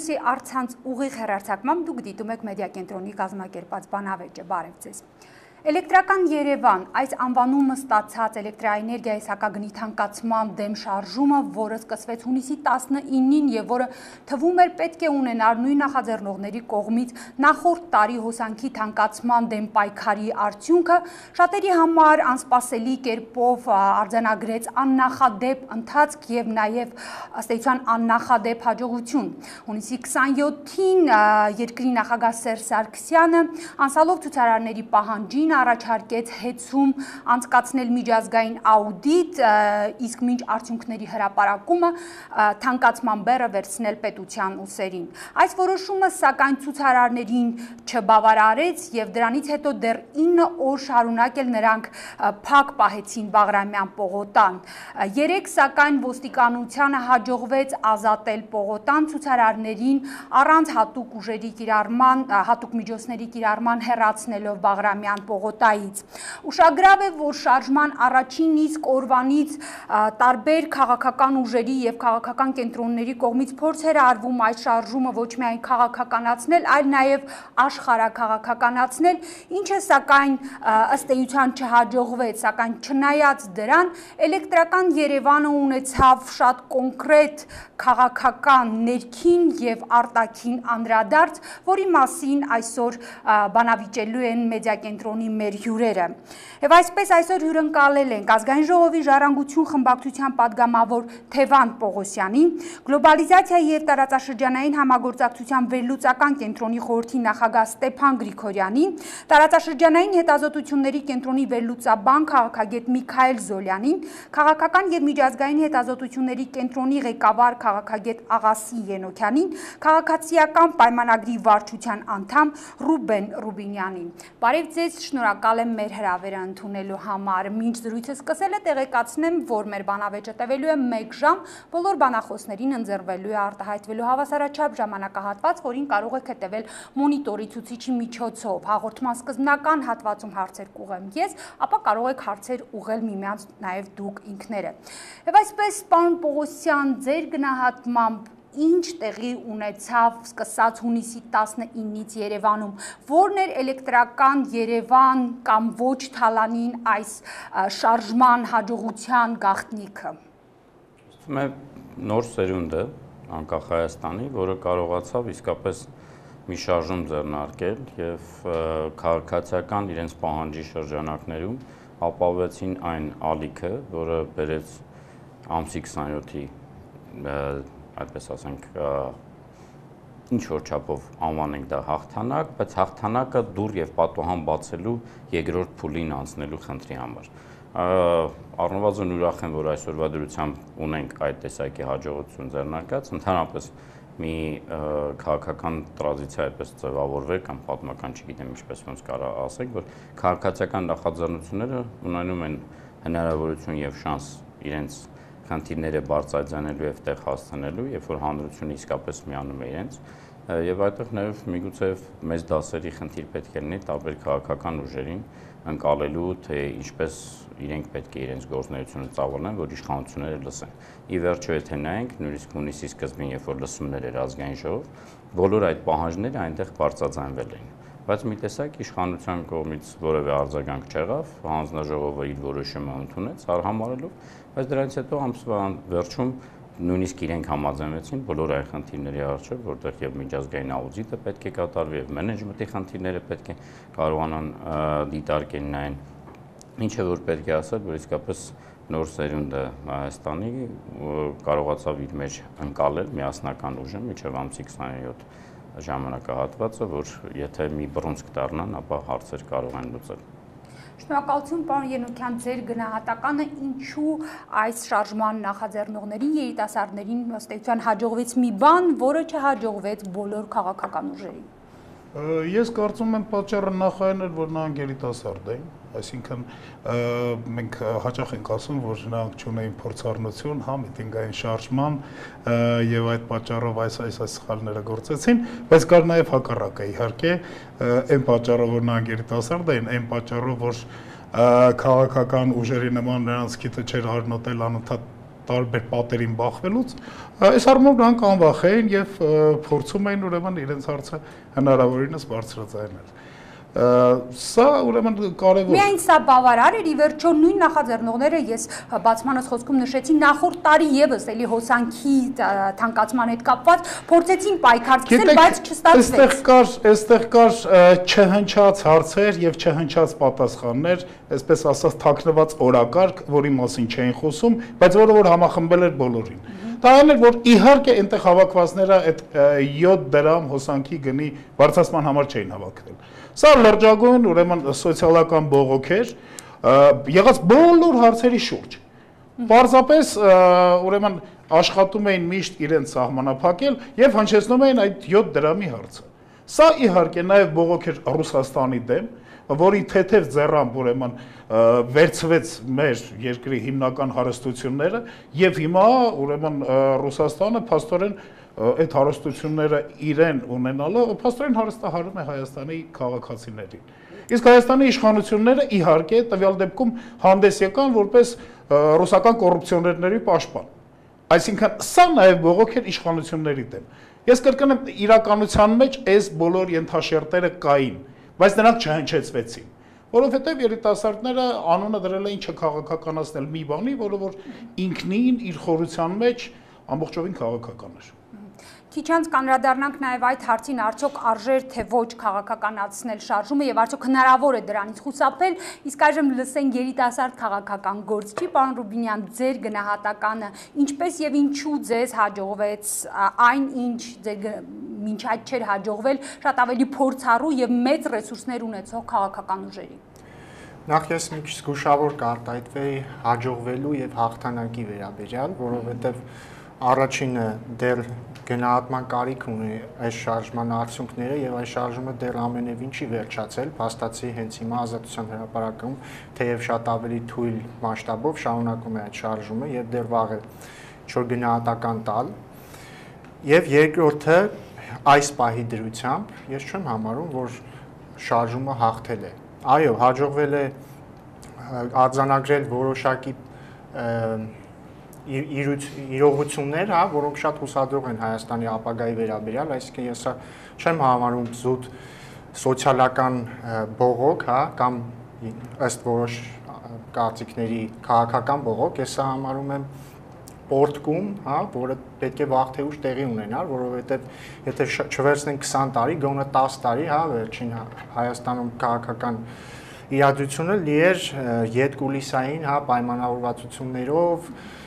Այսօրսի առցանց ուղիղ հեռարձակմամբ դուք դիտում եք մեդիա կենտրոնի կազմակերպած բանավեճը, բարև ձեզ։ Էլեկտրական Երևան, այս անվանումը ստացած էլեկտրաէներգիայի սակագնի թանկացման դեմ շարժումը, որը սկսվեց հունիսի 19-ին եւ որը թվում էր պետք է ունենար նույն նախաձեռնողների կողմից նախորդ տարի հոսանքի թանկացման դեմ պայքարի արդյունքը, շատերի համար անսպասելի կերպով արձանագրեց աննախադեպ ընթացք եւ նաեւ ըստ էության աննախադեպ հաջողություն։ Հունիսի 27-ին երկրի նախագահ Սերժ Սարգսյանը անցալով ցուցարարների պահանջին առաջարկեց հեծում անցկացնել միջազգային աուդիտ, իսկ մինչ արդյունքների հրապարակումը թանկացման բեռը վերցնել պետության ուսերին։ Այս որոշումը սակայն ցուցարարներին չբավարարեց եւ դրանից հետո դեռ 9 օր շարունակել նրանք փակ պահեցին Բաղրամյան պողոտան։ Երեք սակայն ոստիկանությանը հաջողվեց ազատել պողոտան ցուցարարներին առանց հատուկ ուժերի կիրառման, հատուկ միջոցների կիրառման հեռացնելով Բաղրամյան պողոտայից։ Ուշագրավ է, որ շարժման առաջին իսկ օրվանից տարբեր քաղաքական ուժերի եւ քաղաքական կենտրոնների կողմից փորձեր արվում այս շարժումը ոչ միայն քաղաքականացնել, այլ նաեւ աշխարհաքաղաքականացնել, ինչը սակայն ըստ էության չհաջողվեց, սակայն չնայած դրան էլեկտրական Երևանը ունեցավ շատ կոնկրետ քաղաքական ներքին եւ արտաքին անդրադարձ, որի մասին այսօր բանավիճելու են մեդիա կենտրոնի մեր հյուրերը։ Եվ այսպես այսօր հյուրընկալել ենք Ազգային ժողովի Ժառանգություն խմբակցության падգամավոր Թևան Պողոսյանին, Գլոբալիզացիայի եւ տարածաշրջանային համագործակցության վերլուծական կենտրոնի խորհրդի նախագահ Ստեփան Գրիգորյանին, տարածաշրջանային հետազոտությունների կենտրոնի վերլուծաբան քաղաքագետ Միքայել Զոլյանին, քաղաքական եւ միջազգային հետազոտությունների կենտրոնի ղեկավար քաղաքագետ Աղասի Ենոքյանին, քաղաքացիական պայմանագրի վարչության անդամ Ռուբեն Ռուբինյանին։ Բարև ձեզ, շնորհակալ եմ մեր հրավերը ընդունելու համար։ Մինչ զրույցը սկսել է, տեղեկացնեմ, որ մեր բանավեճը տևելու է 1 ժամ, բոլոր բանախոսներին ընձեռվելու է արտահայտվելու հավասարաչափ ժամանակահատված, որին կարող եք հետևել մոնիտորի ցուցիչի միջոցով։ Հաղորդման սկզբնական հատվածում հարցեր կուղեմ ես, ապա կարող եք հարցեր ուղղել միմյանց նաև դուք ինքներդ։ Եվ այսպես, պարոն Պողոսյան, ձեր գնահատմամբ ինչ տեղի ունեցավ սկսած հունիսի 19-ից Երևանում, որն էր էլեկտրական Երևան կամ ոչ թալանին այս շարժման հաջողության գաղտնիքը։ Ըստ է նոր սերունդը անկախ Հայաստանի, որը կարողացավ իսկապես մի շարժում ձեռնարկել եւ քաղաքացիական իրենց պահանջի շրջանակներում ապավեցին այն ալիքը, որը բերեց ամսի 27-ի այդպես ասենք, ինչ որ չափով անվանենք դա հաղթանակ, բայց հաղթանակը դուր եւ պատուհան բացելու երկրորդ փուլին անցնելու խնդրի համար։ Առնվազն ուրախ եմ, որ այսօրվա դրությամբ ունենք այդ տեսակի հաջողություն ձեռնարկած, ընդհանրապես մի քաղաքական տրադիցիա այդպես ձևավորվել կամ պատմական, չգիտեմ ինչպես ոնց կարող ասեք, որ քաղաքացիական նախաձեռնությունները ունենում են հնարավորություն եւ շանս իրենց խնդիրները բարձրաձայնելու եւ տեղ հասցնելու, երբ որ հանրությունը իսկապես միանում է իրենց, եւ այդտեղ նաեւ միգուցե մեծ դասերի խնդիր պետք է լինի տարբեր քաղաքական ուժերին ընկալելու, թե ինչպես իրենք պետք է իրենց գործունեությունը ծավալեն, որ իշխանությունները լսեն։ Ի վերջո, եթե նայենք, նույնիսկ հունիսի սկզբին, երբ որ լսումներ էր ազգային ժողով, բոլոր այդ պահանջները այնտեղ բարձրաձայնվել էին։ Բայց մի տեսակ իշխանության կողմից որևէ արձագանք չեղավ, հանձնաժողովը իր որոշումը ընդունեց արհամարելով, բայց դրանից հետո ամսվա վերջում նույնիսկ իրենք համաձայնվեցին բոլոր այն խնդիրների առջև, որտեղ եւ միջազգային աուդիտը պետք է կատարվի եւ մենեջմենթի խնդիրները պետք է կարողանան դիտարկել նայեն, ինչը որ պետք է ասել, որ իսկապես նոր սերունդը Հայաստանի կարողացավ իր մեջ ընկալել միասնական ուժը մինչև ամսի 27 ժամանակահատվածը, որ եթե մի բռունցք դառնան, ապա հարցեր կարող են լուծել։ Շնորհակալություն, պարոն Ենոքյան, ձեր գնահատականը ինչու այս շարժման նախաձեռնողներին, երիտասարդներին ըստ էության հաջողվեց մի բան, որը չհաջողվեց բոլոր քաղաքական ուժերին։ Ես կարծում եմ պատճառը նախ այն էր, որ նրանք երիտասարդ էին, այսինքն մենք հաճախ ենք ասում, որ նրանք չունեին փորձառնություն, հա, միտինգային շարժման եւ այդ պատճառով այս սխալները գործեցին, բայց կար նաեւ հակառակը, իհարկե, այն պատճառով, որ նրանք երիտասարդ էին, այն պատճառով, որ քաղաքական ուժերի նման նրանց քիթը չէր արնոտել անընդհատ տարբեր պատերին բախվելուց, այս առումով նրանք անվախ էին եւ փորձում էին ուրեմն իրենց հարցը հնարավորինս բարձրաձայնել։ Սա ուրեմն կարևոր։ Միայն սա բավարար էր, ի վերջո նույն նախաձեռնողները ես բացմանս խոսքում նշեցի նախորդ տարի եւս էլի հոսանքի թանկացման հետ կապված փորձեցին պայքար սկսել, բայց չստացվեց։ Այստեղ կար չհնչած հարցեր եւ չհնչած պատասխաններ, այսպես ասած թաքնված օրակարգ, որի մասին չէին խոսում, բայց որը որ համախմբել էր բոլորին։ Դա այն էր, որ իհարկե այնտեղ հավաքվածները այդ 7 դրամ հոսանքի գնի բարձրացման համար չէին հավաքվել։ Սա լրջագույն ուրեմն սոցիալական բողոք էր եղած բոլոր հարցերի շուրջ։ Պարզապես ուրեմն աշխատում էին միշտ իրենց սահմանափակել եւ հնչեցնում էին այդ 7 դրամի հարցը։ Սա իհարկե նաեւ բողոք էր Ռուսաստանի դեմ, որի թեթև ձեռամբ ուրեմն վերցվեց մեր երկրի հիմնական հարստությունները եւ հիմա ուրեմն Ռուսաստանը փաստորեն այդ հարստությունները իրեն ունենալը փաստորեն հարստահարում է Հայաստանի քաղաքացիներին։ Իսկ Հայաստանի իշխանությունները իհարկե տվյալ դեպքում հանդես եկան որպես ռուսական կոռուպցիոներների պաշտպան։ Այսինքն սա նաև բողոք էր իշխանությունների դեմ։ Ես կրկնեմ, իրականության մեջ այս բոլոր ենթաշերտերը կային, բայց նրանք չհնչեցվեցին, որովհետև երիտասարդները անունը դրել էին չքաղաքականացնել մի բանի, որը որ ինքնին իր խորության մեջ ամբողջովին քաղաքական էր։ Քիչ անց կանրադառնանք նաև այդ հարցին, արդյոք արժեր թե ոչ քաղաքականացնել շարժումը եւ արդյոք հնարավոր է դրանից խուսափել, իսկ այժմ լսենք երիտասարդ քաղաքական գործչի, պարոն Ռուբինյան, ձեր գնահատականը, ինչպես եւ ինչու ձեզ հաջողվեց այն, ինչ ձեր մինչ այդ չէր հաջողվել շատ ավելի փորձառու եւ մեծ ռեսուրսներ ունեցող քաղաքական ուժերի։ Նախ ես մի քիչ զգուշավոր կարտայտվեի հաջողվելու եւ հաղթանակի վերաբերյալ, որովհետեւ առաջինը դեռ գնահատման կարիք ունի այս շարժման արդյունքները եւ այս շարժումը դեռ ամենևին չի վերջացել, փաստացի հենց հիմա Ազատության հրապարակում թեև շատ ավելի թույլ մասշտաբով շարունակում է այդ շարժումը եւ դեռ վաղ է ինչ-որ գնահատական տալ։ Եվ երկրորդը այս պահի դրությամբ ես չեմ համարում, որ շարժումը հաղթել է։ Այո, հաջողվել է արձանագրել որոշակի իրողություններ, հա, որոնք շատ հուսադրող են Հայաստանի ապագայի վերաբերյալ, այսինքն ես չեմ համարում զուտ սոցիալական բողոք, հա, կամ ըստ որոշ կարծիքների քաղաքական բողոք, ես համարում եմ պորտկում, հա, որը պետք է վաղ թե ուշ տեղի ունենար, որովհետև եթե չվերցնենք 20 տարի, գոնե 10 տարի, հա, վերջին Հայաստանում քաղաքական իրադրությունը լի էր ետկուլիսային, հա, պայմանավորվածություններով,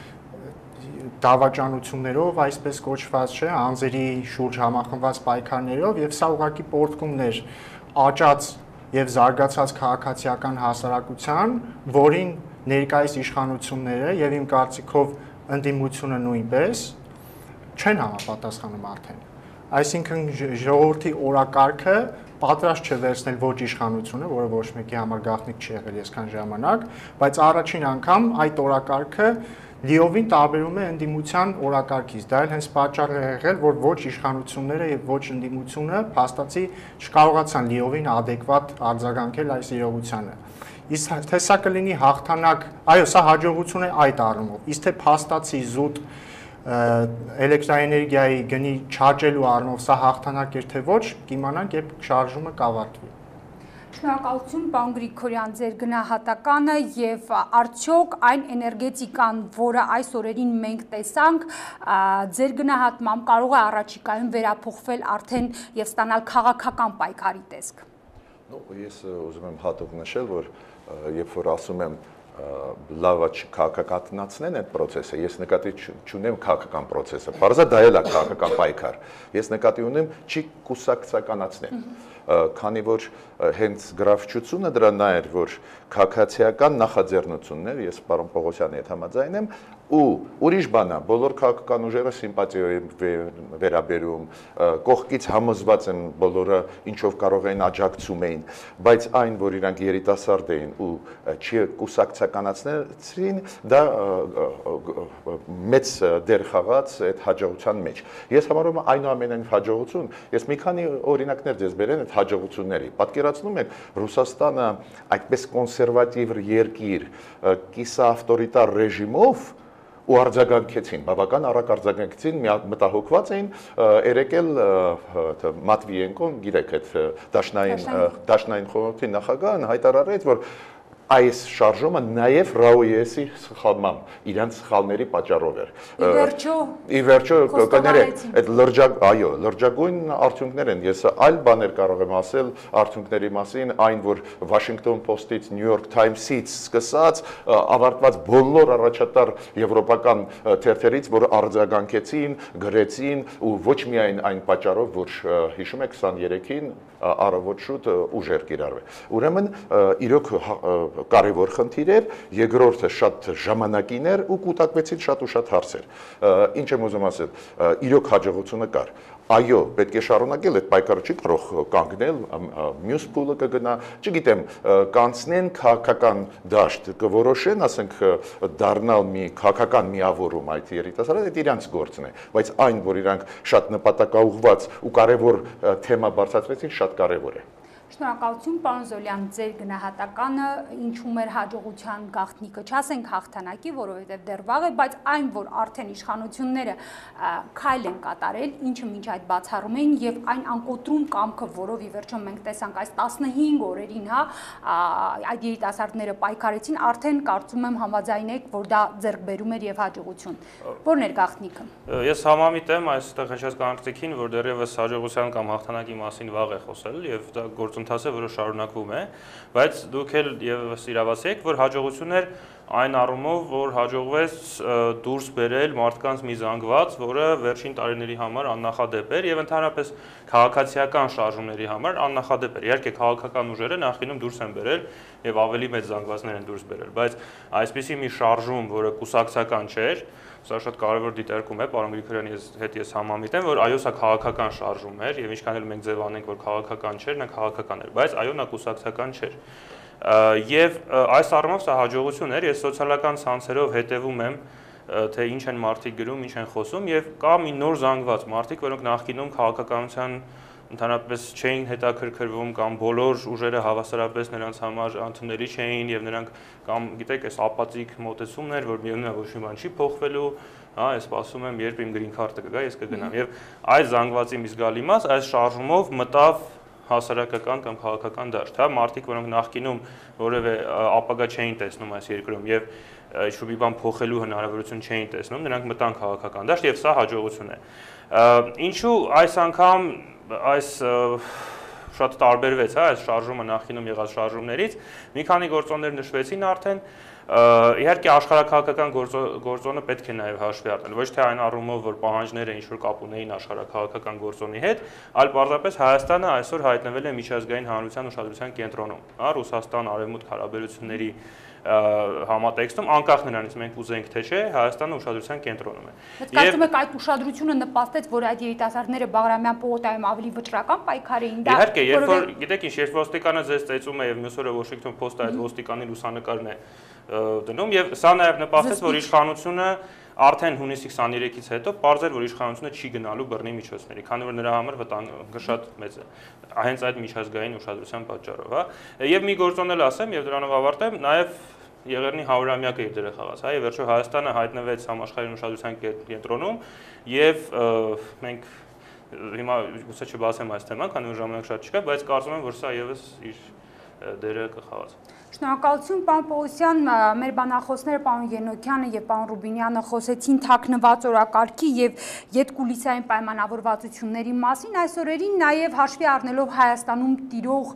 դավաճանություններով, այսպես կոչված չէ, անձերի շուրջ համախմբված պայքարներով եւ սա ուղղակի պորտկումներ աճած եւ զարգացած քաղաքացիական հասարակության, որին ներկայիս իշխանությունները եւ իմ կարծիքով ընդդիմությունը նույնպես չեն համապատասխանում արդեն։ Այսինքն ժողովրդի օրակարգը պատրաստ չէ վերցնել ոչ իշխանությունը, որը ոչ մեկի համար գաղտնիք չի եղել այսքան ժամանակ, բայց առաջին անգամ այդ օրակարգը լիովին տարբերում է ընդդիմության օրակարգից։ Դա էլ հենց պատճառը եղել, որ ոչ իշխանությունները եւ ոչ ընդդիմությունը փաստացի չկարողացան լիովին adekvat արձագանքել այս իրողությանը։ Իսկ թե սա կլինի հաղթանակ, այո, սա հաջողություն է այդ առումով։ Իսկ թե փաստացի զուտ էլեկտրաէներգիայի գնի չաճելու առումով սա հաղթանակ էր թե ոչ, կիմանանք, երբ շարժումը կավարտվի։ Շնորհակալություն, պարոն Գրիգորյան, ձեր գնահատականը եւ արդյոք այն էներգետիկան, որը այս օրերին մենք տեսանք, ձեր գնահատմամբ կարող է առաջիկայում վերափոխվել արդեն եւ ստանալ քաղաքական պայքարի տեսք։ Ես ուզում եմ հատուկ նշել, որ երբ որ ասում եմ լավ է քաղաքականացնեն այդ process-ը, ես նկատի չունեմ քաղաքական process-ը, բարձր դա էլ է քաղաքական պայքար, ես նկատի ունեմ չի կուսակցականացնեն, քանի որ հենց գրավչությունը դրան նա էր, որ քաղաքացիական նախաձեռնություններ, ես պարոն Պողոսյանի հետ համաձայն եմ, ու ուրիշ բան է, բոլոր քաղաքական ուժերը սիմպաթիայով վերաբերում, կողքից համոզված են բոլորը ինչով կարող էին աջակցում էին, բայց այն, որ իրանք երիտասարդ էին ու չկուսակցականացնեցին, դա մեծ դեր խաղաց այդ հաջողության մեջ։ Ես համարում եմ այնուամենայնիվ հաջողություն, ես մի քանի օրինակներ ձեզ բերեմ այդ հաջողությունների։ Պատկերացնում եք Ռուսաստանը այդպես կոնսերվատիվ երկիր, կիսաավտորիտար ռեժիմով ու արձագանքեցին, բավական արագ արձագանքեցին, մտահոգված էին, երեք էլ Մատվիենկոն, գիտեք, այդ դաշնային խորհրդի նախագահն հայտարարեց, որ այս շարժումը նաև Ռաուիեսի սխալմամբ, իրանց սխալների պատճառով էր։ Ի վերջո կներեք, այդ լրջագույն արդյունքներ են։ Ես այլ բաներ կարող եմ ասել արդյունքների մասին, այն որ Washington Post-ից, New York Times-ից սկսած ավարտված բոլոր առաջատար եվրոպական թերթերից, որ արձագանքեցին, գրեցին ու ոչ միայն այն պատճառով, որ հիշում եք 23-ին առավոտ շուտ ուժեր կիրառվել։ Ուրեմն իրոք կարևոր խնդիր էր, երկրորդը շատ ժամանակին էր ու կուտակվեցին շատ ու շատ հարցեր։ Ինչ եմ ուզում ասել, իրոք հաջողությունը կար։ Այո, պետք է շարունակել այդ պայքարը, չի կարող կանգնել, մյուս փուլը կգնա, չգիտեմ, կանցնեն քաղաքական դաշտ, կորոշեն, ասենք, դառնալ մի քաղաքական միավորում այդ երիտասարդները, դա իրանց գործն է, բայց այն, որ իրանք շատ նպատակաուղղված ու կարևոր թեմա բարձրացրեցին, շատ կարևոր է։ Շնորհակալություն, պարոն Զոլյան, ձեր գնահատականը ինչու մեր հաջողության գաղտնիքը, չասենք հաղթանակի, որովհետև դեռ վաղ է, բայց այն, որ արդեն իշխանությունները քայլ են կատարել, ինչը մինչ այդ բացառում էին եւ այն անկոտրում կամքը, որով ի վերջո մենք տեսանք այս 15 օրերին, այդ երիտասարդները պայքարեցին, արդեն կարծում եմ համաձայն եք, որ դա ձեռքբերում էր եւ հաջողություն։ Որն էր գաղտնիքը։ Ես համամիտ եմ այստեղ հնչած կանխիկին, որ դեռևս հաջողության կամ հաղթանակի մասին վաղ է խոսել եւ դա գործընթաց է, որը շարունակվում է, բայց դուք էլ եւս իրավացի եք, որ հաջողություն էր այն առումով, որ հաջողվեց դուրս բերել մարդկանց մի զանգված, որը վերջին տարիների համար աննախադեպ էր եւ ընդհանրապես քաղաքացիական շարժումների համար աննախադեպ էր։ Իհարկե քաղաքական ուժերը նախինում դուրս են բերել եւ ավելի մեծ զանգվածներ են դուրս բերել, բայց այսպիսի մի շարժում, որը կուսակցական չէր, սա շատ կարևոր դիտարկում է, պարոն Գրիգորյանի հետ ես համամիտ եմ, որ այո, սա քաղաքական շարժում էր եւ ինչքան էլ մենք ձևանենք, որ քաղաքական չէր, նա քաղաքական էր, բայց այո, նա կուսակցական չէր։ Եվ այս առումով սա հաջողություն էր, ես սոցիալական ցանցերով հետևում եմ, թե ինչ են մարդիկ գրում, ինչ են խոսում եւ կա մի նոր զանգված մարդիկ, որոնք նախկինում քաղաքականության ընդհանրապես չէին հետաքրքրվում կամ բոլոր ուժերը հավասարապես նրանց համար ընդունելի չէին եւ նրանք կամ գիտեք այս ապաթիկ մոտեցումներ, որ միևնույն է ոչ մի բան չի փոխվելու, հա, ես սպասում եմ երբ իմ գրին քարտը կգա, ես կգնամ եւ այս զանգվածի մի զգալի մաս այս շարժումով մտավ հասարակական կամ քաղաքական դաշտ, հա, մարդիկ, որոնք նախկինում որևէ ապագա չէին տեսնում այս երկրում եւ ինչ-որ մի բան փոխելու հնարավորություն չէին տեսնում, նրանք մտան քաղաքական դաշտ եւ սա հաջողություն է։ Ինչու այս անգամ այս շատ տարբերվեց, հա, այս շարժումը նախինում եղած շարժումներից, մի քանի գործոններ նշվեցին արդեն, իհարկե աշխարհաքաղաքական գործոնը պետք է նաև հաշվի առնել, ոչ թե այն առումով, որ պահանջները ինչ-որ կապ ունեին աշխարհաքաղաքական գործոնի հետ, այլ պարզապես Հայաստանը այսօր հայտնվել է միջազգային հանրության ուշադրության կենտրոնում, հա, Ռուսաստան-Արևմուտք հարաբերությունների համատեքստում, անկախ նրանից մենք ուզենք թե չէ, Հայաստանը ուշադրության կենտրոնում է։ Բայց կարծում եք այդ ուշադրությունը նպաստեց, որ այդ երիտասարդները Բաղրամյան պողոտայում ավելի վճռական պայքարեին, դա իհարկե, երբ որ գիտեք ինչ, երբ ոստիկանը ձեզ ծեծում է եւ մյուս օրը Washington Post-ը այդ ոստիկանի լուսանկարն է դնում եւ սա նաեւ նպաստեց, որ իշխանությունը արդեն հունիսի 23-ից հետո պարզ էր, որ իշխանությունը չի գնալու բռնի միջոցների, քանի որ նրա համար վտանգը շատ մեծ է, հենց այդ միջազգային ուշադրության պատճառով, հա։ Եվ մի գործոն էլ ասեմ եւ դրանով ավարտեմ, նաեւ Եղեռնի 100-ամյակը իր դերը խաղաց, հա, եւ վերջո Հայաստանը հայտնվեց համաշխարհային ուշադրության կենտրոնում եւ մենք հիմա գուցե չբացեմ այս թեման, քանի որ ժամանակ շատ չկա, բայց կարծում եմ, որ սա եւս իր դերը կխաղաց։ Շնորհակալություն, պարոն Պողոսյան, մեր բանախոսները պարոն Ենոքյանը եւ պարոն Ռուբինյանը խոսեցին թաքնված օրակարգի եւ յետկուլիսային պայմանավորվածությունների մասին, այս օրերին նաեւ հաշվի առնելով Հայաստանում տիրող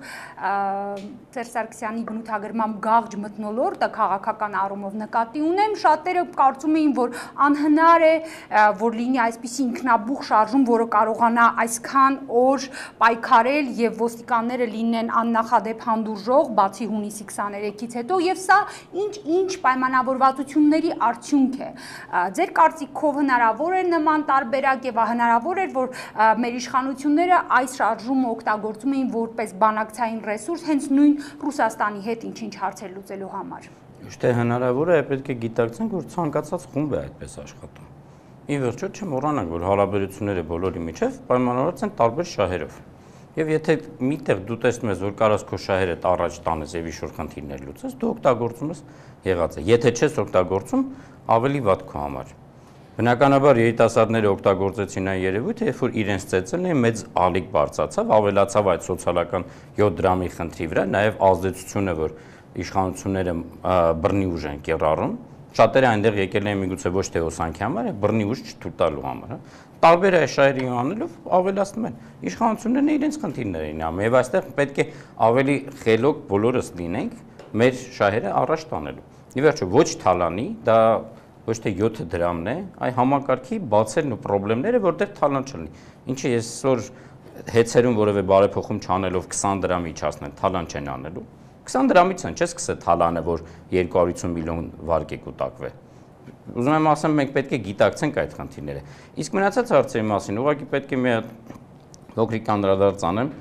Սերժ Սարգսյանի բնութագրման գաղջ մթնոլորտը քաղաքական առումով նկատի ունեմ, շատերը կարծում էին, որ անհնար է, որ լինի այսպիսի ինքնաբուխ շարժում, որը կարողանա այսքան օր պայքարել եւ ոստիկանները լինեն աննախադեպ հանդուրժող, բացի հունիսի 23-ից հետո եւ սա ինչ պայմանավորվածությունների արդյունք է։ Ձեր կարծիքով հնարավոր է նման տարբերակ եւ հնարավոր է, որ մեր իշխանությունները այս շարժումը օգտագործում էին որպես բանակցային ռեսուրս հենց նույն Ռուսաստանի հետ ինչ-ինչ հարցեր լուծելու համար։ Իհարկե հնարավոր է, պետք է գիտակցենք, որ ցանկացած խումբ է այդպես աշխատում։ Ի վերջո չմոռանանք, որ հարաբերությունները բոլորի միջև պայմանավորված են տարբեր շահերով։ Եվ եթե միտեղ դու տեսնում ես, որ կարաս քո շահերդ առաջ տանես եւ ինչ-որ խնդիրներ լուծես, դու օգտագործում ես եղած է։ Եթե չես օգտագործում, ավելի վատ քո համար։ Բնականաբար երիտասարդները օգտագործեցին այն երևույթը, երբ որ իրենց ծեծելն մեծ ալիք բարձրացավ, ավելացավ այդ սոցիալական 7 դրամի խնդրի վրա, նաև ազդեցությունը, որ իշխանությունները բռնի ուժ են կիրառում, շատերը այնտեղ եկել են միգուցե ոչ թե հոսանքի համար, այլ բռնի ուժ չտալու համար, տարբեր այս շահերի անելով ավելացնում են։ Իշխանություններն իրենց խնդիրներ են անում, եւ այստեղ պետք է ավելի խելոք բոլորս լինենք մեր շահերը առաջ տանելու։ Ի վերջո ոչ թալանի, դա ոչ թե 7 դրամն է, այ համակարգի բացելն ու խնդիրները, որտեղ թալան չլինի։ Ինչը ես այսօր հեծերում որևէ բարեփոխում չանելով 20 դրամ իջացնել, թալան չեն անելու։ 20 դրամից են, չես սկսե թալանը, որ 250 միլիոն վարկ է կուտակվի։ Ուզում եմ ասեմ, մենք պետք է գիտակցենք այդ խնդիրները։ Իսկ մնացած հարցերի մասին ուղղակի պետք է մի հատ փոքրիկ անդրադարձ անեմ,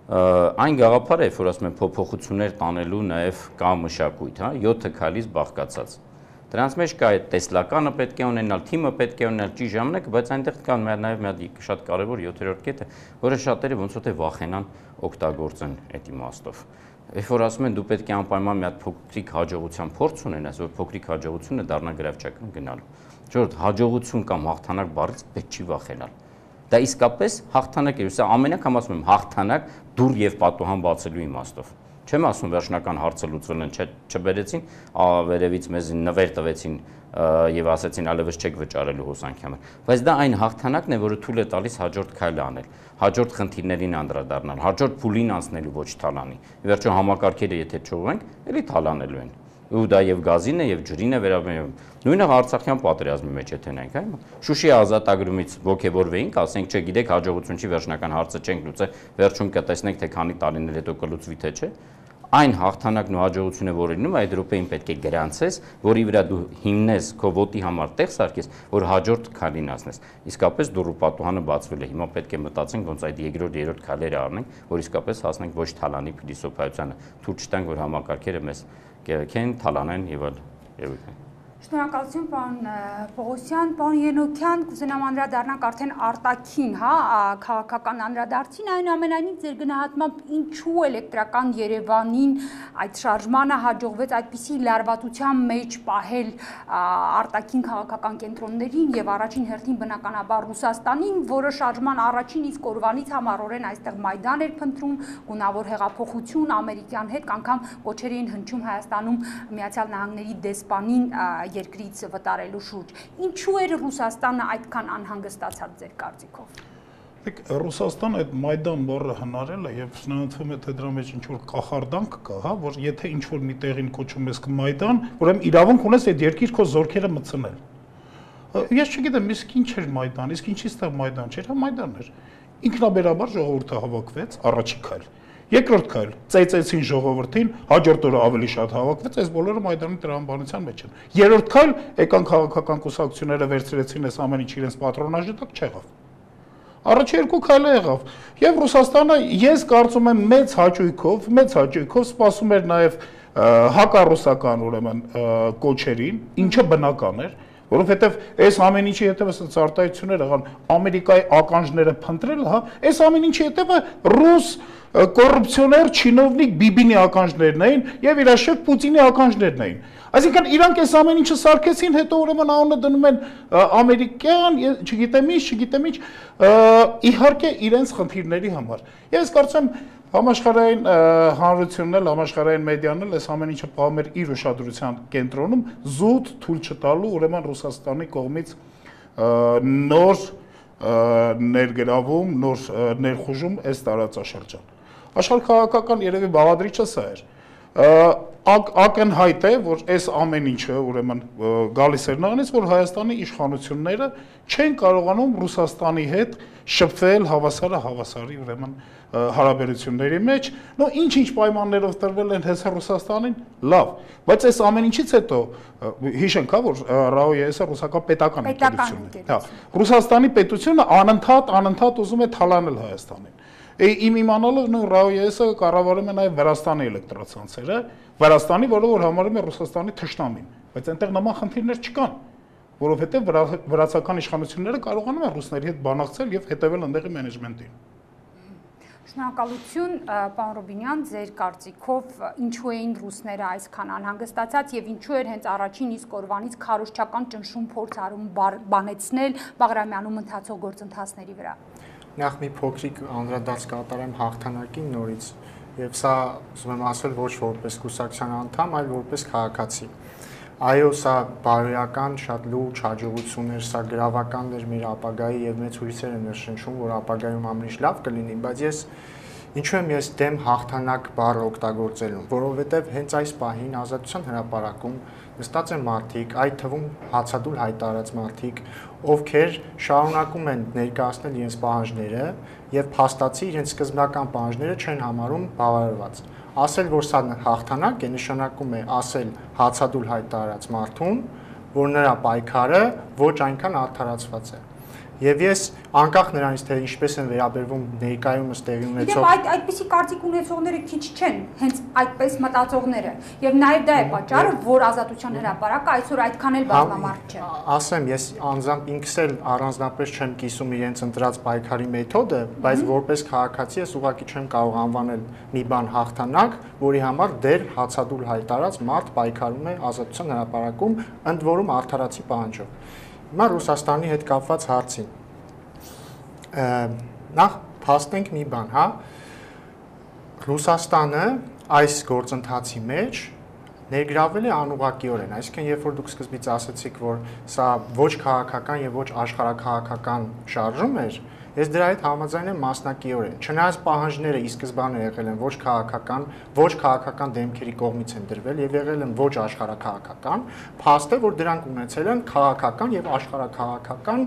այն գաղափարը, որ ասում են փոփոխություններ տանելու նաև կա մշակույթ, հա, 7 քայլից բաղկացած։ Դրանց մեջ կա այդ տեսլականը պետք է ունենալ, թիմը պետք է ունենալ ճիշտ ժամանակ, բայց այնտեղ կա նաև մի հատ շատ կարևոր 7-րդ կետը, որը շատերը ոնց որ թե վախենան օգտագործեն այդ իմաստով։ Երբ որ ասում են դու պետք է անպայման մի հատ փոքրիկ հաջողության փորձ ունենաս, որ փոքրիկ հաջողությունը դառնա գրավչական գնալու։ Ժողովուրդ, հաջողություն կամ հաղթանակ բառից պետք չի վախենալ։ Դա իսկապես հաղթանակ է, սա ամեն անգամ ասում եմ հաղթանակ դուռ եւ պատուհան բացելու իմաստով։ Չեմ ասում վերջնական հարցը լուծվել են, չբերեցին, վերևից մեզ նվեր տվեցին եւ ասեցին այլևս չեք վճարելու հոսանքի համար։ Բայց դա այն հաղթանակն է, որը թույլ է տալիս հաջորդ քայլը անել, հաջորդ խնդիրներին անդրադառնալ, հաջորդ փուլին անցնելու ոչ թալանի։ Ի վերջո համակարգերը եթե չողենք, էլի թալանելու են։ Ու դա եւ գազին է եւ ջրին է վերաբերում։ Նույնը Արցախյան պատերազմի մեջ եթե նայենք, այո։ Շուշի ազատագրումից ողջևորվեինք, ասենք, չգիտեք, հաջողություն չի վերջնական հարցը չենք լուծել, վերջում կտեսնենք թե քանի տարիներ հետո կլուծվի թե չէ։ Այն հաղթանակն ու հաջողությունը, որը լինում, այդ րոպեին պետք է գրանցես, որի վրա դու հիմնես քո ոտի համար տեղ սարքես, որ հաջորդ քայլին հասնես։ Իսկապես դուռը պատուհանը բացվել է։ Հիմա պետք է մտածենք, ոնց այդ երկրորդ, երրորդ քայլերը առնենք, որ իսկապես հասնենք ոչ թալանի փիլիսոփայությանը, թույլ չտանք, որ համակարգերը մեզ կերքեն, թալանեն եւ այլ երևույթներ։ Շնորհակալություն, պարոն Պողոսյան, պարոն Ենոքյան, կուզենամ անդրադառնանք արդեն արտաքին, հա, քաղաքական անդրադարձին, այնուամենայնիվ ձեր գնահատմամբ ինչու էլեկտրական Երևանին այդ շարժմանը հաջողվեց այդպիսի լարվածության մեջ պահել արտաքին քաղաքական կենտրոններին եւ առաջին հերթին բնականաբար Ռուսաստանին, որը շարժման առաջին իսկ օրվանից համառորեն այստեղ Մայդան էր փնտրում, գունավոր հեղափոխություն ամերիկյան հետ, անգամ կոչեր էին հնչում Հայաստանում Միացյալ Նահանգների դեսպանին երկրից վտարելու շուրջ։ Ինչու էր Ռուսաստանը այդքան անհանգստացած ձեր կարծիքով։ Ռուսաստանը այդ Մայդան բառը հնարել է եւ շնորհվում է թե դրա մեջ ինչ-որ կախարդանք կա, հա, որ եթե ինչ-որ մի տեղին կոչում ես Մայդան, ուրեմն իրավունք ունես այդ երկիր քո զորքերը մտցնել։ Ես չգիտեմ, իսկ ինչ էր Մայդան, իսկ ինչի՞ ստեղ Մայդան չէր, հա Մայդան էր։ Ինքնաբերաբար ժողովուրդը հավաքվեց, առաջի քայլ։ Երկրորդ քայլ, ծեծեցին ժողովրդին, հաջորդ օրը ավելի շատ հավաքվեց, այս բոլորը Մայդանի տրամաբանության մեջ են։ Երրորդ քայլ, եկան քաղաքական կուսակցությունները վերցրեցին այս ամեն ինչ իրենց պատրոնաժի տակ, չեղավ։ Առաջ երկու քայլը եղավ։ Եվ Ռուսաստանը, ես կարծում եմ, մեծ հաճույքով սպասում էր նաև հակառուսական ուրեմն կոչերին, ինչը բնական էր, որովհետև այս ամեն ինչի հետևը արտահայտություններ եղան Ամերիկայի ականջները փնտրել, հա, այս ամեն ինչի հետևը ռուս կոռուպցիոներ չինովնիկ Բիբինի ականջներն էին եւ իր շեֆ Պուտինի ականջներն էին։ Այսինքն իրանք այս ամեն ինչը սարքեցին, հետո ուրեմն անունը դնում են ամերիկյան, չգիտեմ ինչ, իհարկե իրենց խնդիրների համար։ Ես կարծում եմ համաշխարհային հանրությունն էլ, համաշխարհային մեդիան էլ այս ամեն ինչը պահում էր իր ուշադրության կենտրոնում, զուտ թույլ չտալու ուրեմն Ռուսաստանի կողմից նոր ներգրավում, նոր ներխուժում այս տարածաշրջան։ Աշխարհաքաղաքական երևի բաղադրիչը սա էր։ Ակնհայտ է, որ այս ամեն ինչը ուրեմն գալիս էր նրանից, որ Հայաստանի իշխանությունները չեն կարողանում Ռուսաստանի հետ շփվել հավասարի ուրեմն հարաբերությունների մեջ, նո ինչ պայմաններով տրվել են հեսա Ռուսաստանին, լավ, բայց այս ամեն ինչից հետո հիշենք, հա, որ RAO-ը ռուսական պետական ընկերություն է։ Հա, Ռուսաստանի պետությունը անընդհատ ուզում է թալանել Հայաստանին։ Իմ իմանալով նույն RAO-ը կառավարում է նաև Վրաստանի էլեկտրացանցերը, Վրաստանի, որը որ համարում է Ռուսաստանի թշնամին, բայց այնտեղ նման խնդիրներ չկան, որովհետև վրացական իշխանությունները կարողանում են ռուսների հետ բանակցել եւ հետեւել ընդեղի մենեջմենտին։ Շնորհակալություն, պարոն Ռուբինյան, ձեր կարծիքով ինչու էին ռուսները այսքան անհանգստացած եւ ինչու էր հենց առաջին իսկ օրվանից քարոզչական ճնշում փորձարում բանեցնել Բաղրամյանում ընթացող գործընթացների վրա։ Նախ մի փոքրիկ անդրադարձ կատարեմ հաղթանակին նորից եւ սա ուզում եմ ասել ոչ որպես կուսակցության անդամ, այլ որպես քաղաքացի։ Այո, սա բարոյական, շատ լուրջ հաջողություններ, սա գրավական էր մեր ապագայի եւ մեծ հույսեր են ներշնչում, որ ապագայում ամենից լավ կլինի, բայց ինչու եմ ես դեմ հաղթանակ բառը օգտագործելուն, որովհետեւ հենց այս պահին Ազատության հրապարակում նստած են մարդիկ, այդ թվում հացադուլ հայտարարած մարդիկ, ովքեր շարունակում են ներկայացնել իրենց պահանջները եւ փաստացի իրենց սկզբնական պահանջները չեն համարում բավարարված։ Ասել, որ սա հաղթանակ է, նշանակում է ասել հացադուլ հայտարարած մարդուն, որ նրա պայքարը ոչ այնքան արդարացված է։ Եվ ես անկախ նրանից թե ինչպես են վերաբերվում ներկայումս տեղի ունեցող այդպիսի կարծիք ունեցողները քիչ չեն, հենց այդպես մտածողները։ Եվ նաև դա է պատճառը, որ Ազատության հրապարակը այսօր այդքան էլ բազմամարդ չէ։ Ասեմ, ես անձամբ ինքս էլ առանձնապես չեմ կիսում իրենց ընտրած պայքարի մեթոդը, բայց որպես քաղաքացի ես ուղղակի չեմ կարող անվանել մի բան հաղթանակ, որի համար դեռ հացադուլ հայտարարած մարդ պայքարում է Ազատության հրապարակում, ընդ որում արդարացի պահանջով։ Հիմա Ռուսաստանի հետ կապված հարցին։ Նախ փաստենք մի բան, հա։ Ռուսաստանը այս գործընթացի մեջ ներգրավել է անուղղակիորեն, այսինքն երբ որ դուք սկզբից ասացիք, որ սա ոչ քաղաքական եւ ոչ աշխարհաքաղաքական շարժում էր, ես դրա հետ համաձայն եմ մասնակիորեն։ Չնայած պահանջները ի սկզբանե եղել են ոչ քաղաքական դեմքերի կողմից են դրվել եւ եղել են ոչ աշխարհաքաղաքական, փաստ է, որ դրանք ունեցել են քաղաքական եւ աշխարհաքաղաքական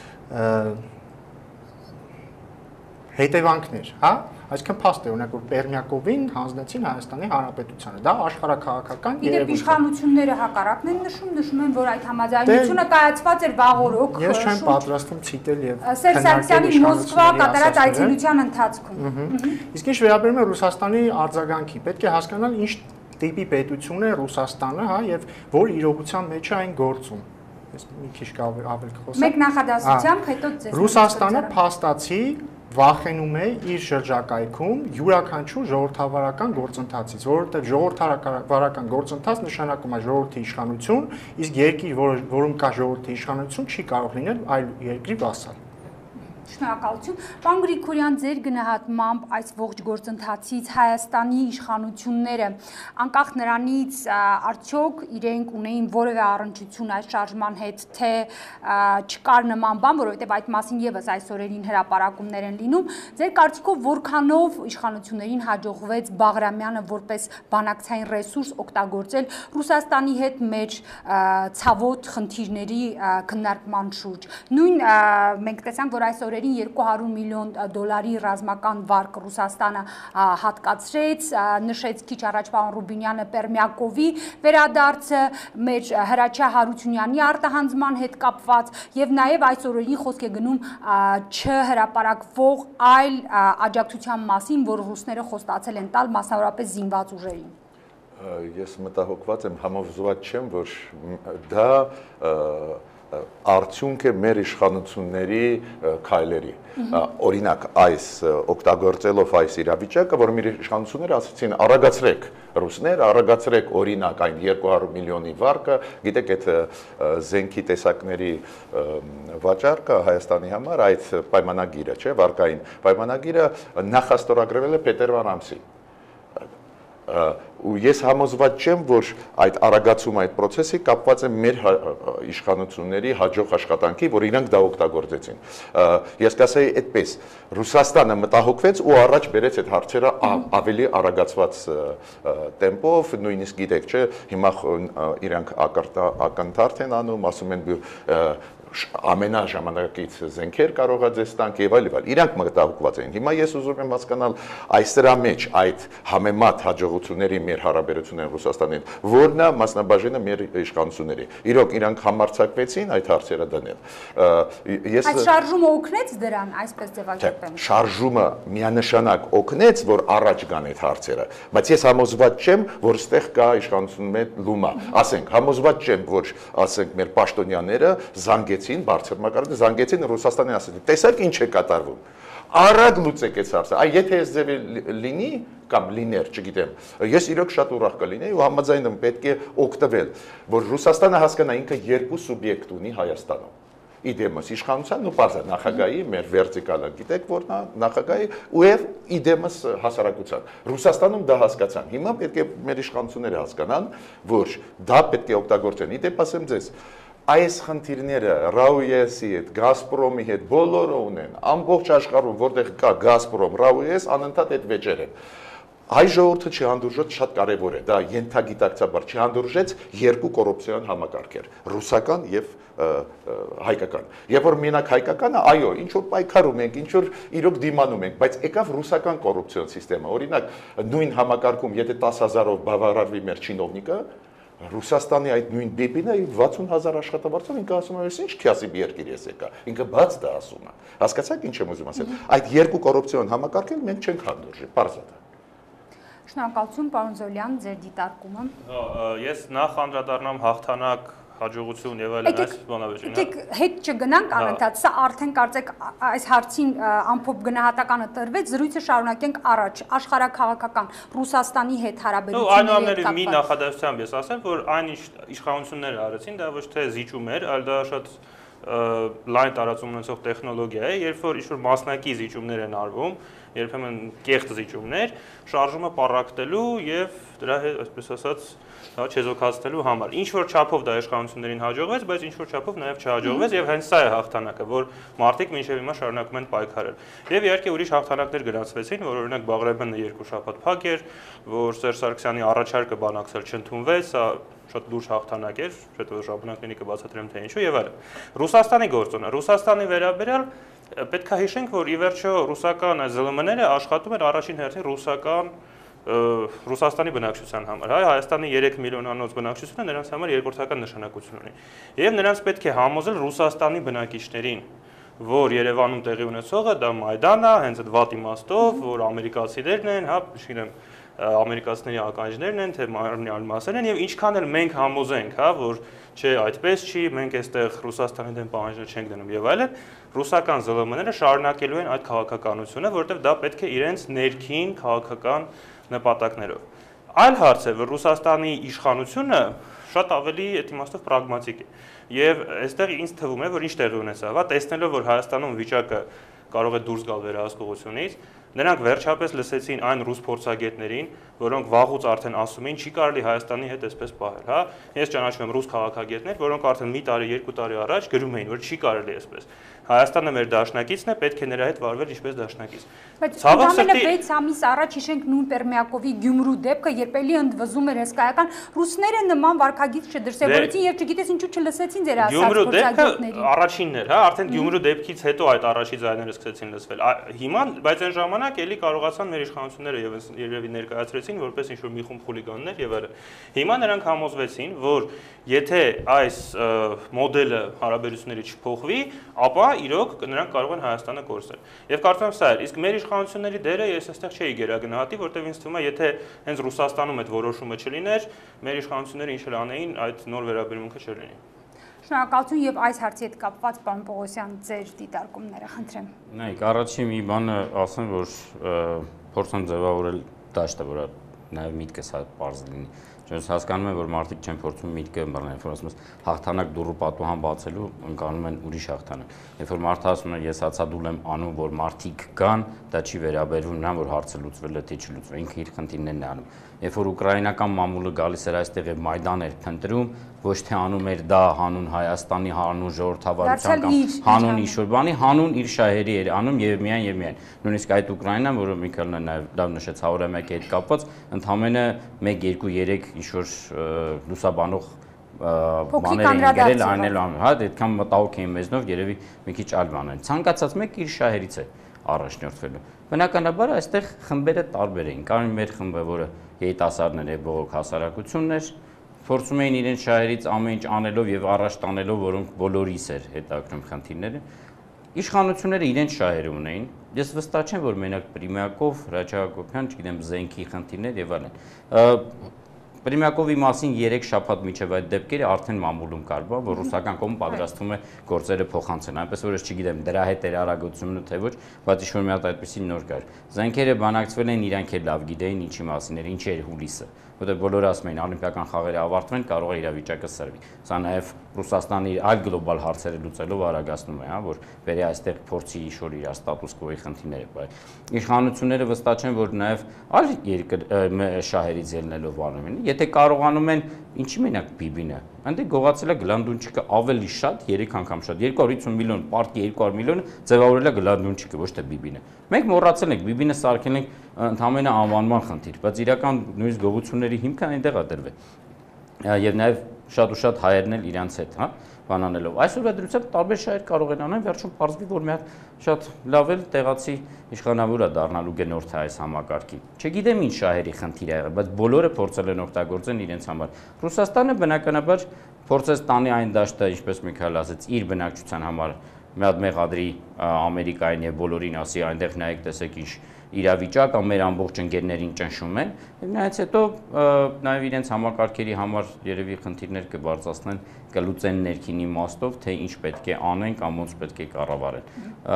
հետևանքներ, հա, այսինքն փաստ է, օրինակ որ Պերմյակովին հանձնեցին Հայաստանի Հանրապետությանը, դա աշխարհաքաղաքական երևույթ է։ Իշխանությունները հակառակն են նշում են, որ այդ համաձայնությունը կայացված էր վաղօրոք։ Ես չեմ պատրաստվում ցիտել եւ Սերժ Սարգսյանի Մոսկվա կատարած այցելության ընթացքում։ Իսկ ինչ վերաբերում է Ռուսաստանի արձագանքի, պետք է հասկանալ ինչ տիպի պետություն է Ռուսաստանը, հա, եւ որ իրողության մեջ է այն գործում։ Ես մի քիչ ավել կխոսեմ։ Մեկ նախադասությամբ, հետո ձեզ։ Ռուսաստանը փաստացի վախենում է իր շրջակայքում յուրաքանչյուր ժողովրդավարական գործընթացից, որովհետև ժողովրդավարական գործընթաց նշանակում է ժողովրդի իշխանություն, իսկ երկիր, որում կա ժողովրդի իշխանություն, չի կարող լինել այլ երկրի վասալ։ Շնորհակալություն։ Պարոն Գրիգորյան, ձեր գնահատմամբ այս ողջ գործընթացից Հայաստանի իշխանությունները անկախ նրանից արդյոք իրենք ունեին որևէ առնչություն այս շարժման հետ, թե չկար նման բան, որովհետև այդ մասին եւս այս օրերին հրապարակումներ են լինում, ձեր կարծիքով որքանով իշխանություններին հաջողվեց Բաղրամյանը որպես բանակցային ռեսուրս օգտագործել Ռուսաստանի հետ մեր ցավոտ խնդիրների քննարկման շուրջ։ Նույն մենք տեսանք, որ այս օրերին 200 միլիոն դոլարի ռազմական վարկ Ռուսաստանը հատկացրեց, նշեց քիչ առաջ պարոն Ռուբինյանը Պերմյակովի վերադարձը, մեր Հրաչյա Հարությունյանի արտահանձնման հետ կապված եւ նաեւ այս օրերին խոսք է գնում չհրապարակվող այլ աջակցության մասին, որ ռուսները խոստացել են տալ մասնավորապես զինված ուժերին։ Ես մտահոգված եմ, համոզված չեմ, որ դա արդյունք է մեր իշխանությունների քայլերի։ Օրինակ այս օգտագործելով այս իրավիճակը, որ մեր իշխանությունները ասացին արագացրեք ռուսներ, արագացրեք օրինակ այն 200 միլիոնի վարկը, գիտեք այդ զենքի տեսակների վաճառքը Հայաստանի համար այդ պայմանագիրը, չէ, վարկային պայմանագիրը նախաստորագրվել է փետրվար ամսին։ Ու ես համոզված չեմ, որ այդ արագացումը այդ process-ի կապված է մեր իշխանությունների հաջող աշխատանքի, որ իրանք դա օգտագործեցին։ Ես կասեի այդպես, Ռուսաստանը մտահոգվեց ու առաջ բերեց այդ հարցերը ավելի արագացված տեմպով, նույնիսկ գիտեք, չէ, հիմա իրանք ակնթարթ են անում, ասում են ամենաժամանակից զենքեր կարող է ձեզ տանք եւ այլ։ Իրանք մտահոգված էին։ Հիմա ես ուզում եմ հասկանալ այս դրա մեջ այդ համեմատ հաջողությունների մեր հարաբերությունները Ռուսաստանի հետ, որն է մասնաբաժինը մեր իշխանությունների։ Իրոք իրանք համարձակվեցին այդ հարցերը դնել։ Այս շարժումը օգնեց դրան, այսպես ձևակերպեմ։ Շարժումը միանշանակ օգնեց, որ առաջ գան այդ հարցերը, բայց ես համոզված չեմ, որ այստեղ կա իշխանությունների լումա։ Ասենք, համոզված չեմ, որ ասենք մեր պաշտոնյաները զանգեցին, բարձր մակարդակի զանգեցին Ռուսաստանին, ասեցին, տեսեք ինչ է կատարվում։ Արագ լուծեք այս հարցը։ Այ եթե այս ձևի լինի կամ լիներ, չգիտեմ, ես իրոք շատ ուրախ կլինեի ու համաձայն եմ պետք է օգտվել, որ Ռուսաստանը հասկանա ինքը երկու սուբյեկտ ունի Հայաստանում։ Իդեմս իշխանության ու բարձր նախագահի մեր վերտիկալը գիտեք որ նա նախագահի ու եւ իդեմս հասարակության Ռուսաստանում դա հասկացան հիմա պետք է մեր իշխանությունները հասկանան որ դա պետք է օգտագործեն իդեպ ասեմ ձեզ այս խնդիրները Ռաուեսի հետ Գազպրոմի հետ բոլորը ունեն ամբողջ աշխարհում որտեղ կա Գազպրոմ Ռաուես անընդհատ այդ վեճեր են Հայ ժողովուրդը չհանդուրժեց շատ կարևոր է, դա ենթագիտակցաբար չհանդուրժեց երկու կոռուպցիոն համակարգեր, ռուսական եւ հայկական։ Երբ որ մենակ հայկականը, այո, ինչ որ պայքարում ենք, ինչ որ իրոք դիմանում ենք, բայց եկավ ռուսական կոռուպցիոն համակարգը։ Օրինակ, նույն համակարգում, եթե 10,000-ով բավարարվի մեր չինովնիկը, Ռուսաստանի այդ նույն բիբինը 60,000 աշխատավարձով ինքը ասում է, ինչ քյասիբ երկիր ես եկա, ինքը բաց դա ասում է։ Հասկացաք ինչ եմ ուզում ասել։ Այդ երկու կոռուպցիոն համակարգեր մենք չենք հանդուրժի, պարզ է դա։ Շնորհակալություն, պարոն Զոլյան, ձեր դիտարկումը։ Ես նախ անդրադառնամ հաղթանակ, հաջողություն եւ այլն այս բանավեճին։ Եկեք հետ չգնանք անընդհատ, սա արդեն կարծեք այս հարցին ամփոփ գնահատականը տրվեց, զրույցը շարունակենք առաջ, աշխարհաքաղաքական Ռուսաստանի հետ հարաբերությունների հետ կապված։ Այնուամենայնիվ մի նախադասությամբ ես ասեմ, որ այն ինչ իշխանությունները արեցին, դա ոչ թե զիջում էր, այլ դա շատ լայն տարածում ունեցող տեխնոլոգիա է, երբ որ ինչ-որ մասնակի զիջումներ են արվում, երբեմն կեղծ զիջումներ, շարժումը պառակտելու եւ դրա հետ, այսպես ասած, չեզոքացնելու համար։ Ինչ որ չափով դա իշխանություններին հաջողվեց, բայց ինչ որ չափով նաեւ չհաջողվեց եւ հենց սա է հաղթանակը, որ մարդիկ մինչեւ հիմա շարունակում են պայքարել։ Եվ իհարկե ուրիշ հաղթանակներ գրանցվեցին, որ օրինակ Բաղրամյանը 2 շաբաթ փակ էր, որ Սերժ Սարգսյանի առաջարկը բանակցել չընդունվեց, սա շատ լուրջ հաղթանակ էր, հետո ժամանակների կբացատրեմ թե ինչու եւ այլն։ Ռուսաստանի գործոնը, Ռուսաստանի վերաբերյալ պետք է հիշենք, որ ի վերջո ռուսական ԶԼՄ-ները աշխատում են առաջին հերթին Ռուսաստանի բնակչության համար, Հայաստանի 3 միլիոնանոց բնակչությունը նրանց համար երկրորդական նշանակություն ունի։ Եվ նրանց պետք է համոզել Ռուսաստանի բնակիչներին, որ Երևանում տեղի ունեցողը դա Մայդան է, հենց այդ վատ իմաստով, որ ամերիկացիներն են, չգիտեմ, ամերիկացիների ականջներն են, թե մարմնի այլ մասեր են եւ ինչքան էլ մենք համոզենք, որ չէ, այդպես չի, մենք այստեղ Ռուսաստանի դեմ պահանջներ չենք դնում եւ այլն, ռուսական ԶԼՄ-ները շարունակելու են այդ քաղաքականությունը, որովհետեւ դա պետք է իրենց ներքին քաղաքական նպատակներով։ Այլ հարց է, որ Ռուսաստանի իշխանությունը շատ ավելի այդ իմաստով պրագմատիկ է։ Եվ այստեղ ինձ թվում է, որ ինչ տեղի ունեցավ, տեսնելով, որ Հայաստանում վիճակը կարող է դուրս գալ վերահսկողությունից, նրանք վերջապես լսեցին այն ռուս փորձագետներին, որոնք վաղուց արդեն ասում էին, չի կարելի Հայաստանի հետ այսպես պահել, Ես ճանաչում եմ ռուս քաղաքագետներ, որոնք արդեն մի տարի, 2 տարի առաջ գրում էին, որ չի կարելի այսպես։ Հայաստանը մեր դաշնակիցն է, պետք է նրա հետ վարվել ինչպես դաշնակից։ Բայց ամենը 6 ամիս առաջ հիշենք նույն Պերմյակովի Գյումրու դեպքը, երբ էլի ընդվզում էր հսկայական ռուսները նման վարկագիծ չդրսևորեցին եւ չգիտես ինչու չլսեցին ձեր ասած փորձագետներին։ Առաջինն էր, արդեն Գյումրու դեպքից հետո այդ առաջի ձայները սկսեցին լսվել։ Հիմա, բայց այն ժամանակ էլի կարողացան մեր իշխանությունները եւ երևի ներկայացրեցին որպես ինչ-որ մի խումբ խուլիգաններ եւ այլն։ Հիմա նրանք համոզվեցին, որ եթե այս մոդելը հարաբերությունների չփոխվի, ապա իրոք նրանք կարող են Հայաստանը կորցնել։ Եվ կարծում եմ սա է, իսկ մեր իշխանությունների դերը ես այստեղ չէի գերագնահատի, որտեղ ինձ թվում է, եթե հենց Ռուսաստանում այդ որոշումը չլիներ, մեր իշխանությունները ինչ էլ անեին, այդ նոր վերաբերմունքը չլինի։ Շնորհակալություն եւ այս հարցի հետ կապված պարոն Պողոսյան ձեր դիտարկումները խնդրեմ։ Նայեք, առաջին մի բանը ասեմ, որ փորձեմ ձևավորել դաշտը, որ նաեւ միտքս պարզ լինի։ Ես հասկանում եմ, որ մարդիկ չեն փորձում միտքը բռնել, որ ասում ես հաղթանակ դուրը պատուհան բացելու ընկանում են ուրիշ հաղթանակ։ Երբ որ մարդը ասում է ես հացադուլ եմ անում, որ մարդիկ կան, դա չի վերաբերվում նրան, որ հարցը լուծվել է թե չլուծվել, ինքը իր խնդիրներն է անում։ Երբ որ ուկրաինական մամուլը գալիս էր այստեղ եւ Մայդան էր փնտրում, ոչ թե անում էր դա հանուն Հայաստանի, հանուն ժողովրդավարության կամ հանուն ինչ-որ բանի, հանուն իր շահերի էր անում եւ միայն։ Նույնիսկ այդ Ուկրաինան, որը Միքելն է նաեւ դա նշեց 100-ամյակի հետ կապված, ընդամենը 1, 2, 3 ինչ-որ լուսաբանող բաներ են գրել, այն էլ անում, այդքան մտահոգ էին մեզնով, երևի մի քիչ այլ բան են։ Ցանկացած մեկ իր շահերից է առաջնորդվելու։ Բնականաբար այստեղ խմբերը տարբեր էին։ Կար մեր խմբը, որը երիտասարդներ եւ բողոք հասարակություններ, փորձում էին իրենց շահերից ամեն ինչ անելով եւ առաջ տանելով, որոնք բոլորիս էր հետաքրքրում խնդիրները։ Իշխանությունները իրենց շահերը ունեին։ Ես վստահ չեմ, որ մենակ Պրիմյակով, Հրաչյա Հակոբյան, չգիտեմ, զենքի խնդիրներ եւ այլն։ Պրիմյակովի մասին 3 շաբաթ միջև այդ դեպքերը արդեն մամուլում կար, որ ռուսական կողմը պատրաստվում է գործերը փոխանցել, այնպես որ ես չգիտեմ դրա հետ էր արագությունը թե ոչ, բայց ինչ-որ մի հատ այդպեսի նոր կար։ Զենքերը բանակցվել են, իրանք էլ լավ գիտեին ինչի մասին էր, ինչ էր հուլիսը, որտեղ բոլորը ասում էին օլիմպիական խաղերը ավարտվեն, կարող է իրավիճակը սրվի։ Սա նաև Ռուսաստանի այլ գլոբալ հարցերը լուծելով արագացնում է, որ բերի այստեղ փորձի ինչ-որ իր ստատուս կվոյի խնդիրները, բայց իշխանությունները վստահ չեն, որ նաև այլ շահերից ելնելով անում են։ Եթե կարողանում են, ինչի մենակ Բիբինը, այնտեղ գողացել է գլանդունչիկը ավելի շատ, 3 անգամ շատ, 250 միլիոն, պարտի 200 միլիոնը ձևավորել է գլանդունչիկը, ոչ թե Բիբինը։ Մենք մոռացել ենք, Բիբինը սարքել ենք ընդհանրապես անվանման խնդիր, բայց իրական նույնիսկ գողությունների հիմքը այնտեղ է դրվել։ Եվ նաև շատ ու շատ հայերն էլ իրանց հետ, հա, բանանելով։ Այսօրվա դրությամբ տարբեր շահեր կարող են անեն, վերջում պարզվի, որ մի հատ շատ լավ էլ տեղացի իշխանավոր է դառնալու գնորդ է այս համակարգին։ Չգիտեմ ինչ շահերի խնդիր է եղել, բայց բոլորը փորձել են օգտագործեն իրենց համար։ Ռուսաստանը բնականաբար փորձեց տանի այն դաշտը, ինչպես Միքայել ասաց, իր բնակչության համար մի հատ մեղադրի Ամերիկային եւ բոլորին ասի այնտեղ նայեք տեսեք ինչ իրավիճակը մեր ամբողջ ընկերներին ճնշում են, եւ նայած հետո նաեւ իրենց համակարգերի համար երևի խնդիրներ կբարձրացնեն, կլուծեն ներքին իմաստով, թե ինչ պետք է անեն կամ ոնց պետք է կառավարեն։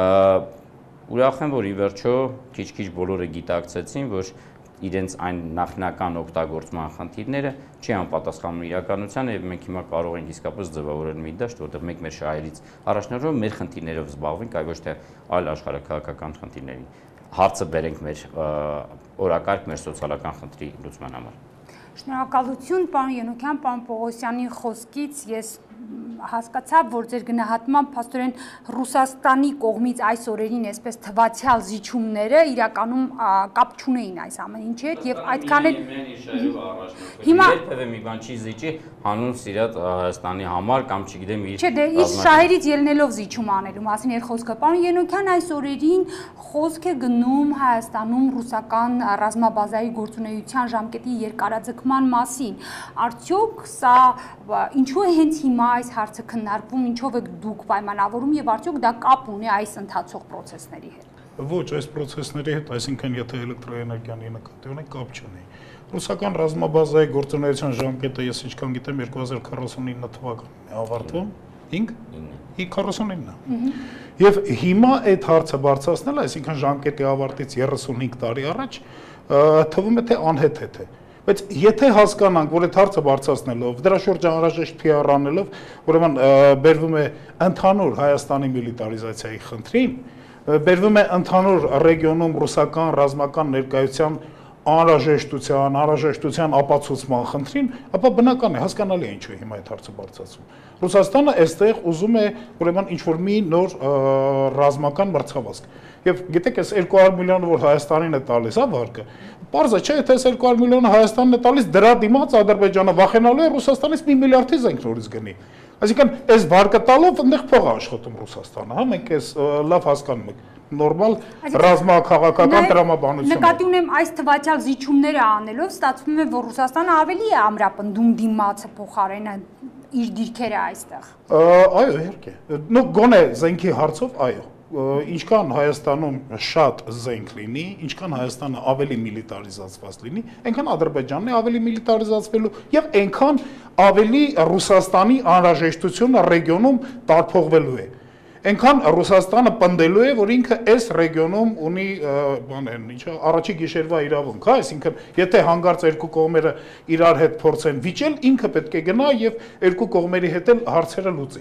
Ուրախ եմ, որ ի վերջո քիչ-քիչ բոլորը գիտակցեցին, որ իրենց այն նախնական օգտագործման խնդիրները չի անպատասխանում իրականությանը եւ մենք հիմա կարող ենք իսկապես ձևավորել մի դաշտ, որտեղ մենք մեր շահերից առաջնորդելով մեր խնդիրներով զբաղվենք, այլ ոչ թե այլ աշխարհակահաղական խնդիրների հարցը բերենք մեր օրակարգ, մեր սոցիալական խնդրի լուծման համար։ Շնորհակալություն, պարոն Ենոքյան, պարոն Պողոսյանի խոսքից ես հասկացա, որ ձեր գնահատմամբ փաստորեն Ռուսաստանի կողմից այս օրերին այսպես թվացial զիջումները իրականում կապ չունեին այս ամեն ինչի հետ եւ այդքան էլ հիմա երբևէ մի բան չի զիջի հանուն սիրած Հայաստանի համար կամ չգիտեմ իր չէ, դե իր շահերից ելնելով զիջում անելու մասին էր խոսքը։ Պարոն Ենոքյան, այս օրերին խոսք է գնում Հայաստանում ռուսական ռազմաբազայի գործունեության ժամկետի երկարաձգման մասին։ Արդյոք սա ինչու է հենց հիմա այս հարցը քննարկվում, ինչով եք դուք պայմանավորում եւ արդյոք դա կապ ունի այս ընթացող process-ների հետ։ Ոչ, այս process-ների հետ, այսինքն եթե էլեկտրոէներգիանի նկատի ունենք, կապ չունի։ Ռուսական ռազմաբազայի գործունեության ժամկետը ես ինչքան գիտեմ 2049 թվականին է ավարտվում։ 49։ Եվ հիմա այդ հարցը բարձրացնել, այսինքն ժամկետի ավարտից 35 տարի առաջ, թվում է թե անհեթեթ է։ Բայց եթե հասկանանք, որ այդ հարցը բարձրացնելով, դրա շուրջ անհրաժեշտ PR անելով, ուրեմն բերվում է ընդհանուր Հայաստանի միլիտարիզացիայի խնդրին, բերվում է ընդհանուր ռեգիոնում ռուսական ռազմական ներկայության անհրաժեշտության ապացուցման խնդրին, ապա բնական է, հասկանալի է ինչու հիմա այդ հարցը բարձրացվում։ Ռուսաստանը այստեղ ուզում է ուրեմն ինչ-որ մի նոր ռազմական մրցավազք։ Եվ գիտեք, այս 200 միլիոնը, որ Հայաստանին է տալիս, հա, վարկը, պարզ է, չէ, թե այս 200 միլիոնը Հայաստանին է տալիս, դրա դիմաց Ադրբեջանը վախենալու է Ռուսաստանից 1 միլիարդի զենք նորից գնի։ Այսինքն, այս վարկը տալով այնտեղ փող է աշխատում Ռուսաստանը, հա, մենք այս լավ հասկանում ենք։ Նորմալ ռազմաքաղաքական տրամաբանություն։ Նկատի ունեմ այս թվացial զիջումները անելով ստացվում է, որ Ռուսաստանը ավելի է ամրապնդում դիմացը փոխարենը իր դիրքերը այստեղ։ Այո, իհարկե։ Նո գոնե զենքի հարցով, այո։ Ինչքան Հայաստանում շատ զենք լինի, ինչքան Հայաստանը ավելի միլիտարիզացված լինի, այնքան Ադրբեջանն է ավելի միլիտարիզացվելու եւ այնքան ավելի Ռուսաստանի անհրաժեշտությունը ռեգիոնում տարփողվելու է։ Այնքան Ռուսաստանը պնդելու է, որ ինքը այս ռեգիոնում ունի առաջի գիշերվա իրավունք, հա, այսինքն եթե հանգարց երկու կողմերը իրար հետ փորձեն վիճել, ինքը պետք է գնա եւ երկու կողմերի հետ էլ հարցերը լուծի։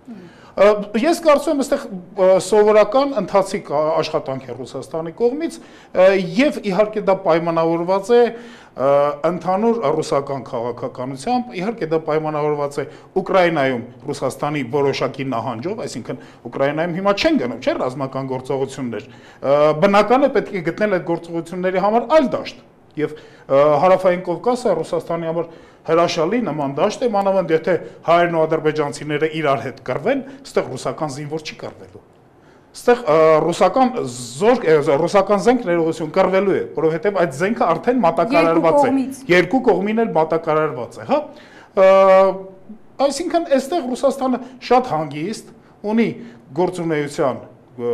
Ես կարծում եմ, այստեղ սովորական ընթացիկ աշխատանք է Ռուսաստանի կողմից եւ իհարկե դա պայմանավորված է ընդհանուր ռուսական քաղաքականությամբ, իհարկե դա պայմանավորված է Ուկրաինայում Ռուսաստանի որոշակի նահանջով, այսինքն Ուկրաինայում հիմա չեն գնում, չէ՞, ռազմական գործողություններ։ Բնական է պետք է գտնել այդ գործողությունների համար այլ դաշտ։ Եվ հարավային Կովկասը Ռուսաստանի համար հրաշալի նման դաշտ է, մանավանդ եթե հայերն ու ադրբեջանցիները իրար հետ կռվեն, այստեղ ռուսական զինվոր չի կռվելու։ Այստեղ ռուսական զենք ներողություն կռվելու է, որովհետև այդ զենքը արդեն մատակարարված է։ Երկու կողմին էլ մատակարարված է, հա։ Այսինքն այստեղ Ռուսաստանը շատ հանգիստ ունի գործունեության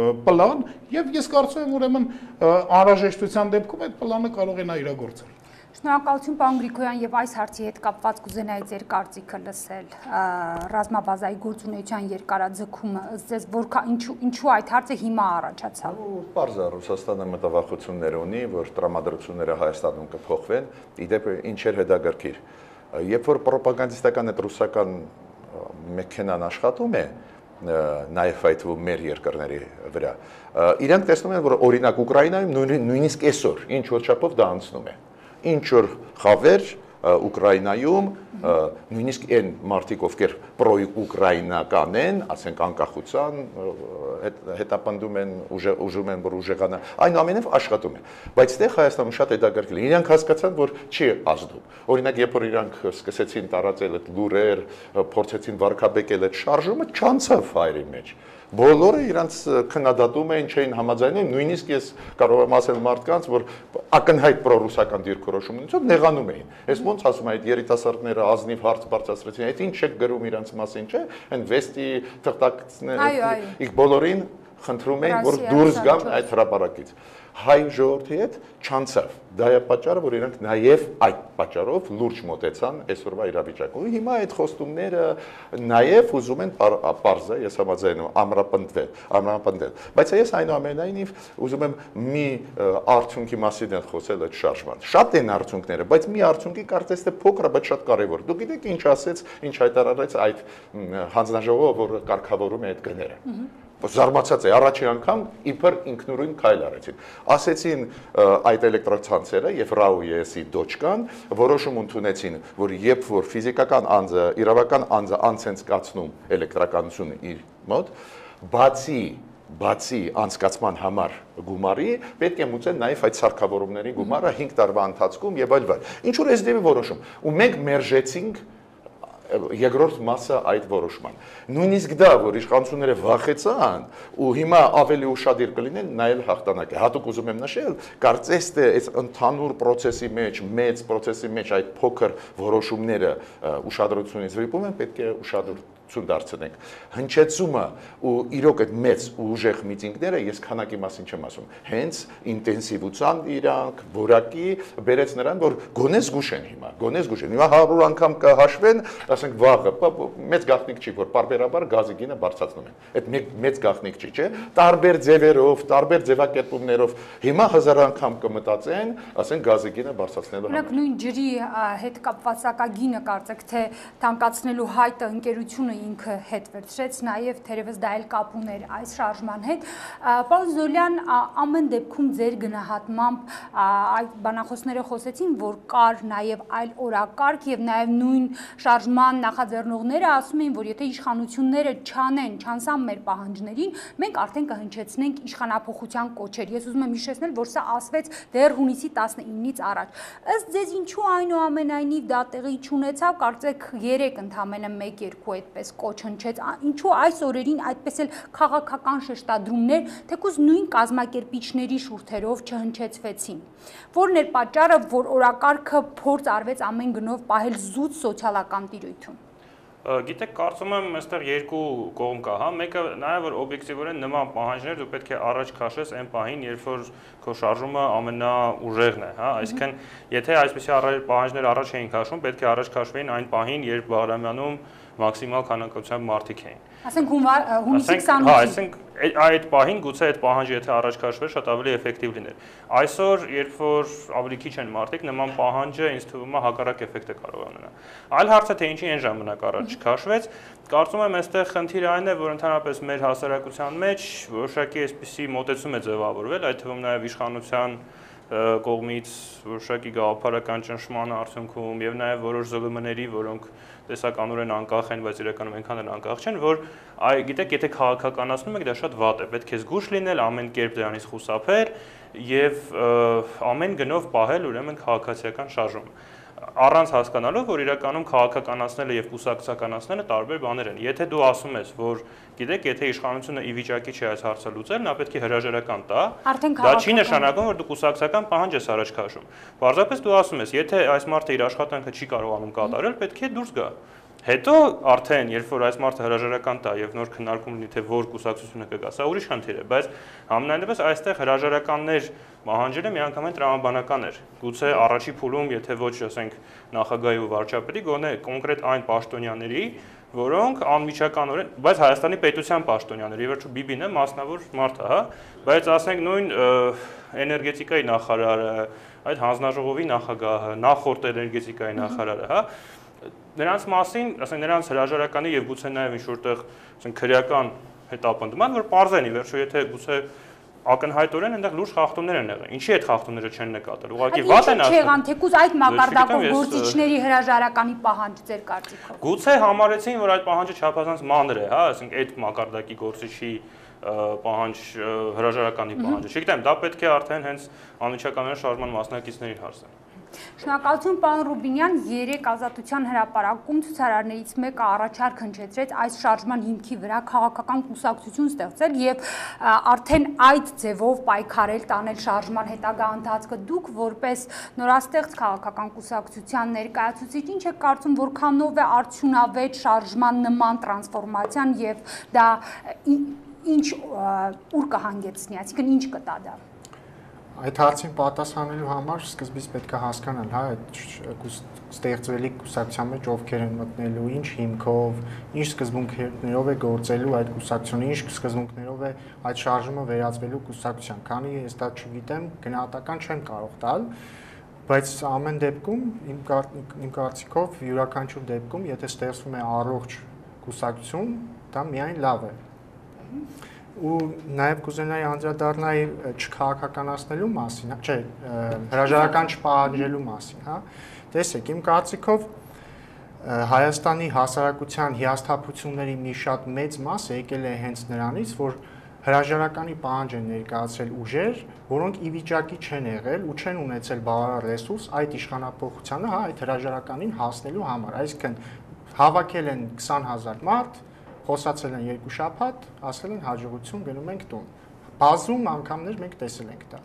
պլան եւ ես կարծում եմ ուրեմն անհրաժեշտության դեպքում այդ պլանը կարող է նա իրագործել։ Շնորհակալություն պարոն Գրիգորյան եւ այս հարցի հետ կապված կուզենայի ձեր կարծիքը լսել ռազմաբազայի գործունեության երկարաձգումը ըստ ձեզ ինչու այդ հարցը հիմա առաջացավ։ Պարզ է, Ռուսաստանը մտավախություններ ունի, որ տրամադրությունները Հայաստանում կփոխվեն, իդեպ ինչեր հետաքրքիր։ Երբ որ ռոպագանդիստական այդ ռուսական մեքենան աշխատում է, նաև այդ մեր երկրների վրա, իրանք տեսնում են, որ օրինակ Ուկրաինայում նույնիսկ այսօր ինչ որ չափով դա անցնում է։ Ինչ որ խավեր Ուկրաինայում նույնիսկ այն մարդիկ, ովքեր պրո-ուկրաինական են, ասենք անկախության հետապնդում են, ուժում են, որ ուժեղանա, այնուամենայնիվ աշխատում են։ Բայց դե Հայաստանում շատ հետաքրքիր է։ Իրանք հասկացան, որ չի ազդում։ Օրինակ, երբ որ իրանք սկսեցին տարածել այդ լուրեր, փորձեցին վարկաբեկել այդ շարժումը, չանցավ հայերի մեջ։ Բոլորը իրանց քննադատում էին, չէին համաձայնում, նույնիսկ ես կարող եմ ասել մարդկանց, որ ակնհայտ պրոռուսական դիրքորոշում ունեցող նեղանում էին։ Այս ոնց ասում այդ երիտասարդները ազնիվ հարց բարձրացրեցին, այդ ինչ եք գրում իրանց մասին, չէ՞, այն վեստի թղթակցները, их բոլորին խնդրում էին, որ դուրս գան այդ հրապարակից։ Հայ ժողովրդի հետ չանցավ։ Դա է պատճառը, որ իրանք նաև այդ պատճառով լուրջ մոտեցան այսօրվա իրավիճակին։ Հիմա այդ խոստումները նաև ուզում են պարզը, ես համաձայնում ամրապնդել։ Բայց ես այնուամենայնիվ ուզում եմ մի արդյունքի մասին խոսել այդ շարժման։ Շատ են արդյունքները, բայց մի արդյունքի կարծես թե փոքր է, բայց շատ կարևոր։ Դուք գիտեք ինչ ասեց, ինչ հայտարարեց այդ հանձնաժողովը, որ կարգավորում է այդ գները։ Զարմացած է, առաջին անգամ իբր ինքնուրույն քայլ արեցին։ Ասեցին այդ էլեկտրոցանցերը եւ RAW-ի դոչկան որոշում ընդունեցին, որ երբ որ ֆիզիկական անձը, իրավական անձը անցենց կացնում էլեկտրականությունը իր մոտ, բացի անցկացման համար գումարի, պետք է մուծեն նաև այդ սարքավորումների գումարը 5 տարվա ընթացքում եւ այլ։ Ինչ որ այս դեպի որոշում։ Ու մենք մերժեցինք երկրորդ մասը այդ որոշման։ Նույնիսկ դա, որ իշխանությունները վախեցան ու հիմա ավելի ուշադիր կլինեն, նայել հաղթանակ է։ Հատուկ ուզում եմ նշել, կարծես թե այս ընդհանուր process-ի մեջ, մեծ process-ի մեջ այդ փոքր որոշումները ուշադրությունից վիպում են, պետք է ուշադրություն դարձնենք։ Հնչեցումը ու իրոք այդ մեծ ու ուժեղ միտինգները, ես քանակի մասին չեմ ասում, հենց ինտենսիվության իրանք, որակի բերեց նրան, որ գոնե զգուշ են հիմա, գոնե զգուշ են։ Հիմա 100 անգամ կհաշվեն, ասենք վաղը, մեծ գաղտնիք չի, որ պարբերաբար գազի գինը բարձրացնում են։ Այդ մեծ գաղտնիք չի, չէ՞։ Տարբեր ձևերով, տարբեր ձևակերպումներով հիմա 1000 անգամ կմտածեն, ասենք գազի գինը բարձրացնելու համար։ Օրինակ նույն ջրի հետ կապված սակագինը կարծեք թե թանկացնելու հայտը ընկերությունը ինքը հետ վերցրեց, նաև թերևս դա էլ կապ ուներ այս շարժման հետ։ Պարոն Զոլյան, ամեն դեպքում ձեր գնահատմամբ այդ բանախոսները խոսեցին, որ կար նաև այլ օրակարգ եւ նաև նույն շարժման նախաձեռնողները ասում էին, որ եթե իշխանությունները չանցան մեր պահանջներին, մենք արդեն կհնչեցնենք իշխանափոխության կոչեր։ Ես ուզում եմ հիշեցնել, որ սա ասվեց դեռ հունիսի 19-ից առաջ։ Ըստ ձեզ ինչու այնուամենայնիվ դա տեղի չունեցավ, կարծեք 3 ընդամենը 1-2 այդպես կոչ հնչեց, ինչու այս օրերին այդպես էլ քաղաքական շեշտադրումներ, թեկուզ նույն կազմակերպիչների շուրթերով չհնչեցվեցին։ Որն էր պատճառը, որ օրակարգը փորձ արվեց ամեն գնով պահել զուտ սոցիալական տիրույթում։ Գիտեք, կարծում եմ, այստեղ երկու կողմ կա, հա, մեկը նաև որ օբյեկտիվորեն նման պահանջներ դու պետք է առաջ քաշես այն պահին, երբ որ քո շարժումը ամենաուժեղն է, հա, այսինքն եթե այսպիսի պահանջներ առաջ էին քաշում, պետք է առաջ քաշվեին այն պահին, երբ Բաղրամյանում մաքսիմալ քանակությամբ մարդիկ էին։ Ասենք հունիսի 28-ին։ Հա, այսինքն այդ պահին գուցե այդ պահանջը եթե առաջ քաշվեր, շատ ավելի էֆեկտիվ լիներ։ Այսօր, երբ որ ավելի քիչ են մարդիկ, նման պահանջը ինձ թվում է հակառակ էֆեկտ է կարող ունենալ։ Այլ հարցը թե ինչի այն ժամանակ առաջ քաշվեց, կարծում եմ այստեղ խնդիրը այն է, որ ընդհանրապես մեր հասարակության մեջ որոշակի այսպիսի մոտեցում է ձևավորվել, այդ թվում նաև իշխանության կողմից որոշակի գաղափարական ճնշման արդյունքում եւ նաեւ որոշ ԶԼՄ-ների, որոնք տեսականորեն անկախ են, բայց իրականում այնքան էլ անկախ չեն, որ գիտեք, եթե քաղաքականացնում եք, դա շատ վատ է, պետք է զգուշ լինել, ամեն կերպ դրանից խուսափել եւ ամեն գնով պահել ուրեմն քաղաքացիական շարժումը։ Առանց հասկանալու, որ իրականում քաղաքականացնելը եւ կուսակցականացնելը տարբեր բաներ են։ Եթե դու ասում ես, որ գիտեք, եթե իշխանությունը ի վիճակի չի այս հարցը լուծել, նա պետք է հրաժարական տա, դա չի նշանակում, որ դու կուսակցական պահանջ ես առաջ քաշում։ Պարզապես դու ասում ես, եթե այս մարդը իր աշխատանքը չի կարողանում կատարել, պետք է դուրս գա։ Հետո արդեն երբ որ այս մարդը հրաժարական տա եւ նոր քննարկում լինի թե որ կուսակցությունը կգա, սա ուրիշ խնդիր է, բայց համենայնդեպս այստեղ հրաժարականներ պահանջելը միանգամայն տրամաբանական էր։ Գուցե առաջի փուլում, եթե ոչ, ասենք, նախագահի ու վարչապետի, գոնե կոնկրետ այն պաշտոնյաների, որոնք անմիջականորեն, բայց Հայաստանի պետության պաշտոնյաներ, ի վերջո Բիբին է մասնավոր մարդ է, հա, բայց ասենք նույն էներգետիկայի նախարարը, այդ հանձնաժողովի նախագահը, նախորդ էներգետիկայի նախարարը, հա, նրանց մասին, ասենք նրանց հրաժարականի եւ գուցե նաեւ ինչ-որտեղ, ասենք քրեական հետապնդման, որ parzեն ի վերջո, եթե գուցե ակնհայտորեն այնտեղ լուրջ խախտումներ են եղել։ Ինչի այդ խախտումները չեն նկատել։ Ուղղակի վատ են ասում։ Չեղան, թեկուզ այդ մակարդակով գործիչների հրաժարականի պահանջ ձեր կարծիքով։ Գուցե համարեցին, որ այդ պահանջը չափազանց մանր է, հա, ասենք այդ մակարդակի գործիչի պահանջ հրաժարականի պահանջը։ Չգիտեմ, դա պետք է արդեն հենց անմիջականորեն շարժման մասնակիցներին հարցնել։ Շնորհակալություն պարոն Ռուբինյան, 3 ազատության հրապարակում ցուցարարներից մեկը առաջարկ հնչեցրեց այս շարժման հիմքի վրա քաղաքական կուսակցություն ստեղծել եւ արդեն այդ ձևով պայքարել տանել շարժման հետագա ընթացքը։ Դուք որպես նորաստեղծ քաղաքական կուսակցության ներկայացուցիչ ինչ եք կարծում, որքանով է արդյունավետ շարժման նման տրանսֆորմացիան եւ դա ինչ ուր կհանգեցնի, այսինքն ինչ կտա դա։ Այդ հարցին պատասխանելու համար սկզբից պետք է հասկանալ, հա, այդ ստեղծվելիք կուսակցության մեջ ովքեր են մտնելու, ինչ հիմքով, ինչ սկզբունքներով է գործելու այդ կուսակցությունը, ինչ սկզբունքներով է այդ շարժումը վերածվելու կուսակցության, քանի ես դա չգիտեմ, գնահատական չեմ կարող տալ, բայց ամեն դեպքում իմ կարծիքով յուրաքանչյուր դեպքում, եթե ստեղծվում է առողջ կուսակցություն, դա միայն լավ է։ Ու նաև կուզենայի անդրադառնալ չքաղաքականացնելու մասին, չէ, հրաժարական չպահանջելու մասին, հա։ Տեսեք, իմ կարծիքով Հայաստանի հասարակության հիասթափությունների մի շատ մեծ մասը եկել է հենց նրանից, որ հրաժարականի պահանջ են ներկայացրել ուժեր, որոնք ի վիճակի չեն եղել ու չեն ունեցել բավարար ռեսուրս այդ իշխանափոխությանը, հա, այդ հրաժարականին հասնելու համար, այսինքն հավաքել են 20,000 մարդ, խոսացել են 2 շաբաթ, ասել են հաջողություն գնում ենք տուն։ Բազում անգամներ մենք տեսել ենք դա։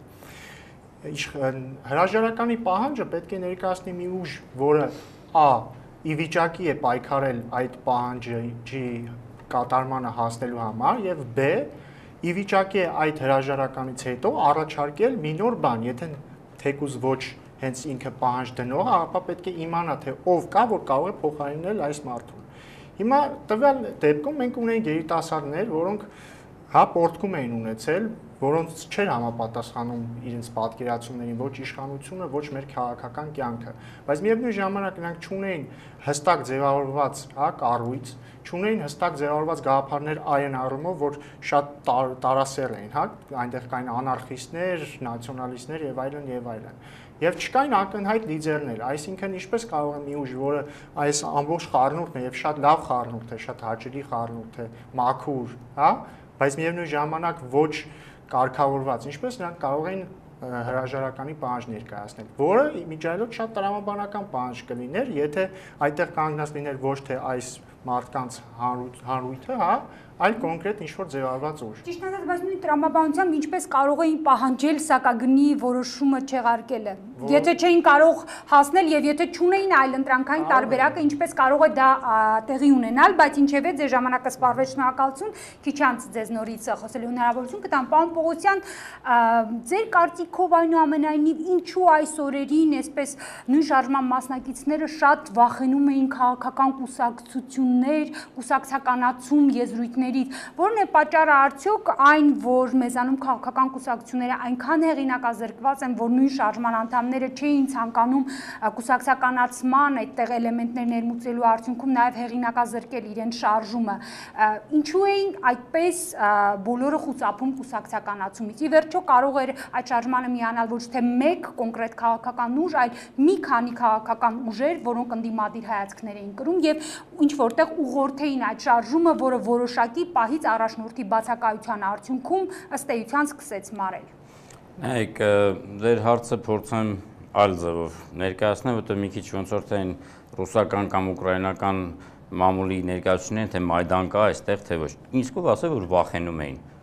Հրաժարականի պահանջը պետք է ներկայացնի մի ուժ, որը a. ի վիճակի է պայքարել այդ պահանջի կատարմանը հասնելու համար եւ b. ի վիճակի է այդ հրաժարականից հետո առաջարկել մի նոր բան, եթե թեկուզ ոչ հենց ինքը պահանջ դնողը, ապա պետք է իմանա թե ով կա, որ կարող է փոխարինել այս մարդուն։ Հիմա տվյալ դեպքում մենք ունենք երիտասարդներ, որոնք հա պորտկում էին ունեցել, որոնց չէր համապատասխանում իրենց պատկերացումներին ոչ իշխանությունը, ոչ մեր քաղաքական կյանքը, բայց միևնույն ժամանակ նրանք չունեին հստակ ձևավորված, հա, կառույց, չունեին հստակ ձևավորված գաղափարներ այն առումով, որ շատ տարասեռ էին, հա, այնտեղ կային անարխիստներ, նացիոնալիստներ եւ այլն եւ այլն։ Եվ չկային ակնհայտ լիդերներ, այսինքն ինչպես կարող է մի ուժ, որը այս ամբողջ խառնուրդն է եւ շատ լավ խառնուրդ է, շատ հաճելի խառնուրդ է, մաքուր, հա, բայց միևնույն ժամանակ ոչ կարգավորված, ինչպես նրանք կարող էին հրաժարականի պահանջ ներկայացնել, որը միջայլոց շատ տրամաբանական պահանջ կլիներ, եթե այդտեղ կանգնած լիներ ոչ թե այս մարդկանց հանրույթը, հա, այլ կոնկրետ ինչ-որ ձևավորված ուժ։ Ճիշտ ասած, բայց նույն տրամաբանությամբ ինչպես կարող էին պահանջել սակագնի որոշումը չեղարկելը։ Եթե չէին կարող հասնել եւ եթե չունեին այլ ընտրանքային տարբերակը, ինչպես կարող է դա տեղի ունենալ, բայց ինչևէ ձեր ժամանակը սպառվեց, շնորհակալություն, քիչ անց ձեզ նորից խոսելու հնարավորություն կտամ։ Պարոն Պողոսյան, ձեր կարծիքով այնուամենայնիվ ինչու այս օրերին այսպես նույն շարժման մասնակիցները շատ վախենում էին քաղաքական կուսակցություններ, կուսակցականացում եզրույթներից, որն է պատճառը արդյոք այն, որ մեզանում քաղաքական կուսակցությունները այնքան հեղինակազրկված են, որ նույն շարժման անդամները չէին ցանկանում կուսակցականացման այդտեղ էլեմենտներ ներմուծելու արդյունքում նաև հեղինակազրկել իրենց շարժումը։ Ինչու էին այդպես բոլորը խուսափում կուսակցականացումից։ Ի վերջո կարող էր այդ շարժմանը միանալ ոչ թե մեկ կոնկրետ քաղաքական ուժ, այլ մի քանի քաղաքական ուժեր, որոնք ընդդիմադիր հայացքներ էին կրում եւ ինչ որտեղ ուղղորդեին այդ շարժումը, որը որոշակի պահից առաջնորդի բացակայության արդյունքում ըստ էության սկսեց մարել։ Նայեք, ձեր հարցը փորձեմ այլ ձևով ներկայացնել, որտեղ մի քիչ ոնց որ թե ռուսական կամ ուկրաինական մամուլի ներկայացուցիչներն թե Մայդան կա այստեղ, թե ոչ։ Իսկով ասել, որ վախենում էին։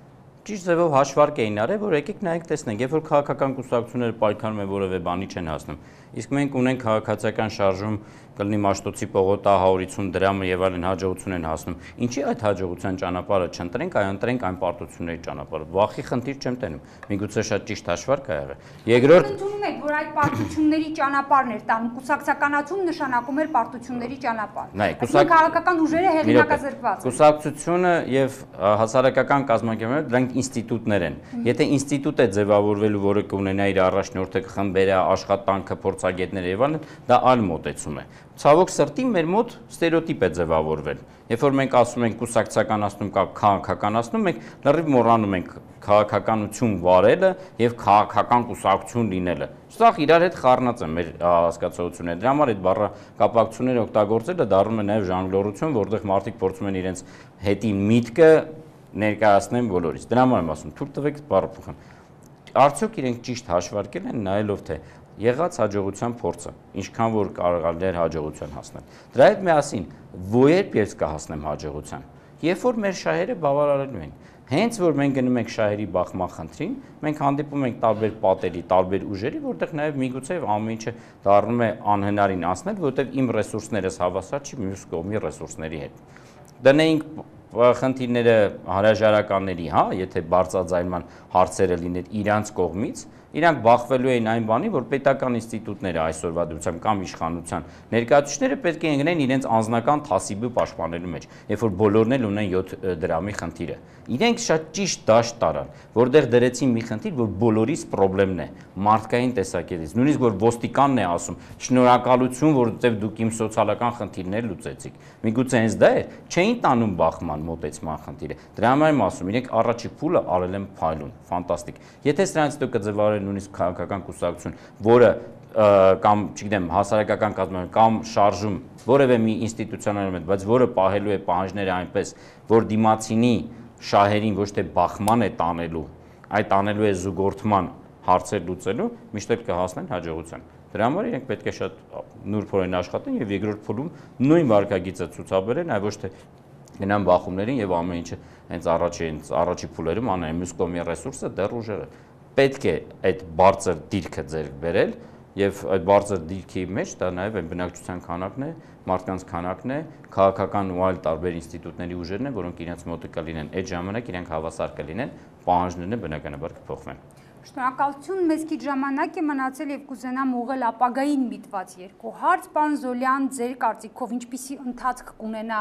ճիշտ ձևով հաշվարկ էին արել, որ եկեք նայեք տեսնենք, երբ որ քաղաքական կուսակցությունները պայքարում են որևէ բանի չեն հասնում։ Իսկ մենք ունենք քաղաքացիական շարժում կլինի Մաշտոցի պողոտա 150 դրամ եւ այլն հաջողություն են հասնում։ Ինչի այդ հաջողության ճանապարհը չընտրենք, այլ ընտրենք այն պարտությունների ճանապարհը։ Վախի խնդիր չեմ տենում։ Միգուցե շատ ճիշտ հաշվարկ է եղել։ Երկրորդ ընդունում եք, որ այդ պարտությունների ճանապարհն էր տանում, կուսակցականացում նշանակում էր պարտությունների ճանապարհ։ Այսինքն քաղաքական ուժերը հեղինակազրկված են։ Կուսակցությունը եւ հասարակական կազմակերպությունը դրանք ինստիտուտներ են։ Եթե ինստիտուտ է ձևավորվելու, որը կունենա իր առաջնորդը, խմբերը, աշխատանքը, փորձագետները եւ այլն, դա այլ մոտեցում է։ Ցավոք սրտի մեր մոտ ստերեոտիպ է ձևավորվել։ Երբ որ մենք ասում ենք կուսակցականացնում կամ քաղաքականացնում, մենք լրիվ մոռանում ենք քաղաքականություն վարելը եւ քաղաքական կուսակցություն լինելը։ Սա իրար հետ խառնած է մեր հասկացությունները։ Դրա համար այդ բառը կապակցությունները օգտագործելը դառնում է նաեւ ժանգլորություն, որտեղ մարդիկ փորձում են իրենց հետի միտքը ներկայացնեն բոլորից։ Դրա համար եմ ասում, թույլ տվեք բառը փոխեմ։ Արդյոք իրենք ճիշտ հաշվարկել են նայելով թե եղած հաջողության փորձը, ինչքան որ կարողանալ հաջողության հասնել։ Դրա հետ միասին ո՞րբ ես կհասնեմ հաջողության։ Երբ որ մեր շահերը բավարարելու են, հենց որ մենք գնում ենք շահերի բախման խնդրին, մենք հանդիպում ենք տարբեր պատերի, տարբեր ուժերի, որտեղ նաև միգուցե ամեն ինչը դառնում է անհնարին անցնել, որովհետև իմ ռեսուրսներս հավասար չի մյուս կողմի ռեսուրսների հետ։ Դնեինք խնդիրները հրաժարականների, հա, եթե բարձրաձայնման հարցերը լիներ իրանց կողմից, իրանք բախվելու էին այն բանի, որ պետական ինստիտուտները այսօրվա դրությամբ կամ իշխանության ներկայացուցիչները պետք է ընկնեն իրենց անձնական թասիբը պաշտպանելու մեջ, երբ որ բոլորն էլ ունեն 7 դրամի խնդիրը։ Իրենք շատ ճիշտ դաշտ տարան, որտեղ դրեցին մի խնդիր, որ բոլորիս խնդիրն է, մարդկային տեսակետից։ Նույնիսկ որ ոստիկանն է ասում, շնորհակալություն, որովհետև դուք իմ սոցիալական խնդիրներ լուծեցիք։ Միգուցե հենց դա է, չէին տանում բախման մոտեցման խնդիրը։ Դրա համար եմ ասում, իրենք առաջի փուլը արել են փայլուն, ֆանտաստիկ։ Եթե սրանից հետո կձևավորեն նույնիսկ քաղաքական կուսակցություն, որը կամ, չգիտեմ, հասարակական կազմակերպություն կամ շարժում որևէ մի ինստիտուցիոնալ էլեմենտ, բայց որը պահելու է պահանջները այնպես, որ դիմացինի շահերին ոչ թե բախման է տանելու, այլ տանելու է զուգորդման հարցեր լուծելու, միշտ էլ կհասնեն հաջողության։ Դրա համար իրենք պետք է շատ նուրբորեն աշխատեն եւ երկրորդ փուլում նույն վարկագիծը ցուցաբերեն, այլ ոչ թե գնան բախումներին եւ ամեն ինչը հենց առաջի փուլերում անեն, մյուս կողմի ռեսուրսը դեռ ուժերը։ Պետք է այդ բարձր դիրքը ձեռք բերել եւ այդ բարձր դիրքի մեջ դա նաեւ այն բնակչության քանակն է, մարդկանց քանակն է, քաղաքական ու այլ տարբեր ինստիտուտների ուժերն են, որոնք իրենց մոտը կլինեն, այդ ժամանակ իրենք հավասար կլինեն, պահանջներն բնականաբար կփոխվեն։ Շնորհակալություն, մեզ քիչ ժամանակ է մնացել եւ կուզենամ ուղղել ապագային միտված երկու հարց։ Պարոն Զոլյան, ձեր կարծիքով ինչպիսի ընթացք կունենա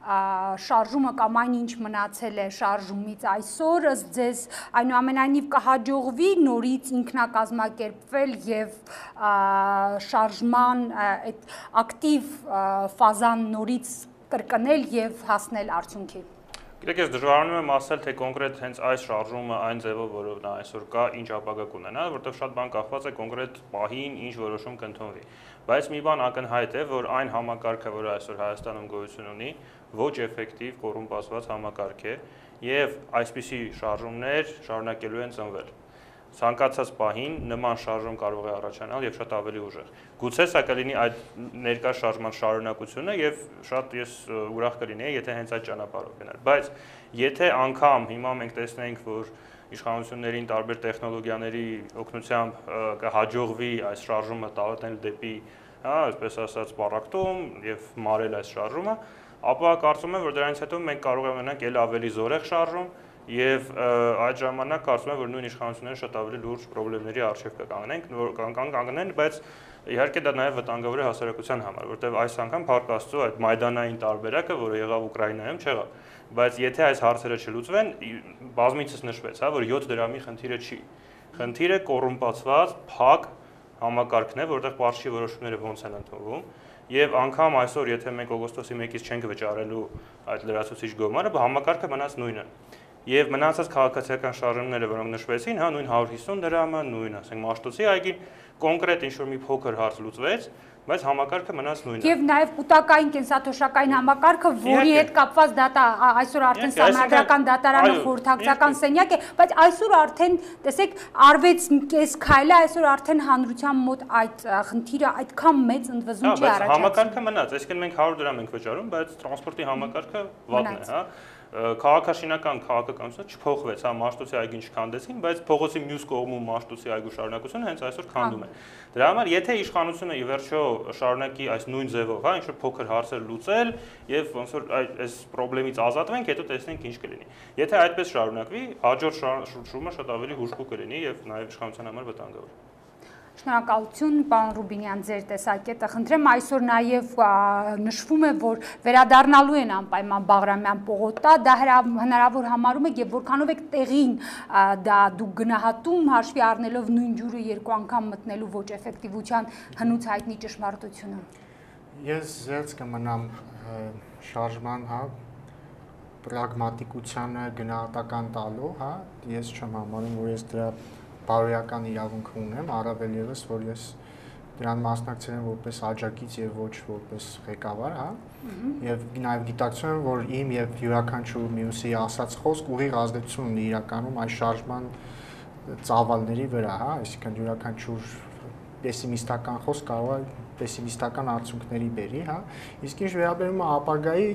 շարժումը կամ այն ինչ մնացել է շարժումից այսօր, ըստ ձեզ այնուամենայնիվ կհաջողվի նորից ինքնակազմակերպվել եւ շարժման այդ ակտիվ ֆազան նորից կրկնել եւ հասնել արդյունքի։ Գիտեք, ես դժվարանում եմ ասել, թե կոնկրետ հենց այս շարժումը այն ձևով, որով նա այսօր կա, ինչ ապագա կունենա, որտեղ շատ բան կախված է կոնկրետ պահին, ինչ որոշում կընդունվի։ Բայց մի բան ակնհայտ է, որ այն համակարգը, որը այսօր Հայաստանում գոյություն ունի, ոչ էֆեկտիվ, կոռումպացված համակարգ է, եւ այսպիսի շարժումներ շարունակելու են ծնվել։ Ցանկացած պահին նման շարժում կարող է առաջանալ եւ շատ ավելի ուժեղ։ Գուցե սա կլինի այդ ներկա շարժման շարունակությունը եւ շատ ես ուրախ կլինեի, եթե հենց այդ ճանապարհով գնար։ Բայց եթե անգամ հիմա մենք տեսնենք, որ իշխանություններին տարբեր տեխնոլոգիաների օգնությամբ կհաջողվի այս շարժումը տարածել դեպի, հա, այսպես ասած, պարակտում եւ մարել այս շարժումը, ապա կարծում եմ, որ դրանից հետո մենք կարող ենք ունենալ ել ավելի զորեղ շարժում եւ այդ ժամանակ կարծում եմ, որ նույն իշխանությունները շատ ավելի լուրջ խնդիրների առջև կկանգնեն, բայց իհարկե դա նաեւ վտանգավոր է հասարակության համար, որտեղ այս անգամ փառք Աստծո այդ մայդանային տարբերակը, որը եղավ Ուկրաինայում, չեղավ, բայց եթե այս հարցերը չլուծվեն, բազմիցս նշվեց, հա, որ 7 դրամի խնդիրը չի։ Խնդիրը կոռումպացված, փակ համակարգն է, որտեղ պարզի որոշումները ոնց են ընդունվում, եւ անգամ այսօր, եթե մենք օգոստոսի 1-ից չենք վճարելու այդ լրացուցիչ գումարը, համակարգը մնաց նույնը։ Եվ մնացած քաղաքացիական շարժումները, որոնք նշվեցին, հա, նույն 150 դրամը, նույն, ասենք, Մաշտոցի այգին, կոնկրետ ինչ-որ մի փոքր հարց լուծվեց, բայց համակարգը մնաց նույնը։ Եվ նաև կൂട്ടակային կենսաթոշակային համակարգը, որի հետ կապված այսօր արդեն Սահմանադրական դատարանը խորհրդակցական սենյակ է, բայց այսօր արդեն, տեսեք, արվեց կես քայլը, այսօր արդեն հանրության մոտ այդ խնդիրը այդքան մեծ ընդվզում չի առաջացել։ Համակարգը մնաց, այսինքն մենք 100 դրամ ենք վճարում, բայց տրանսպորտի համակարգը վատն է, հա։ քաղաքաշինական քաղաքականությունը չփոխվեց, հա, Մաշտոցի այգին չքանդեցին, բայց փողոցի մյուս կողմում Մաշտոցի այգու շարունակությունը հենց այսօր քանդում է։ Դրա համար եթե իշխանությունը ի վերջո շարունակի այս նույն ձևով, հա, ինչ-որ փոքր հարցեր լուծել եւ ոնց որ այս խնդրից ազատվենք, հետո տեսնենք ինչ կլինի։ Եթե այդպես շարունակվի, հաջորդ շրջումը շատ ավելի հուժկու կլինի եւ նաեւ իշխանության համար վտանգավոր։ Շնորհակալություն, պարոն Ռուբինյան, ձեր տեսակետը։ Խնդրեմ, այսօր նաև նշվում է, որ վերադառնալու են անպայման Բաղրամյան պողոտա, դա հնարավոր համարում եք եւ որքանով եք տեղին դա դուք գնահատում, հաշվի առնելով նույն ջուրը երկու անգամ մտնելու ոչ էֆեկտիվության հնուց հայտնի ճշմարտությունը։ Ես զերծ կմնամ շարժման, հա, պրագմատիկությանը գնահատական տալու, հա, ես չեմ համարում, որ ես դրա բարոյական իրավունք ունեմ, առավել ևս, որ ես դրան մասնակցել եմ որպես աջակից եւ ոչ որպես ղեկավար, հա, եւ նաեւ գիտակցում եմ, որ իմ եւ յուրաքանչյուր մյուսի ասած խոսք ուղիղ ազդեցություն ունի իրականում այս շարժման ծավալների վրա, հա, այսինքն յուրաքանչյուր պեսիմիստական խոսք կարող է պեսիմիստական արդյունքների բերի, հա, իսկ ինչ վերաբերում է ապագայի,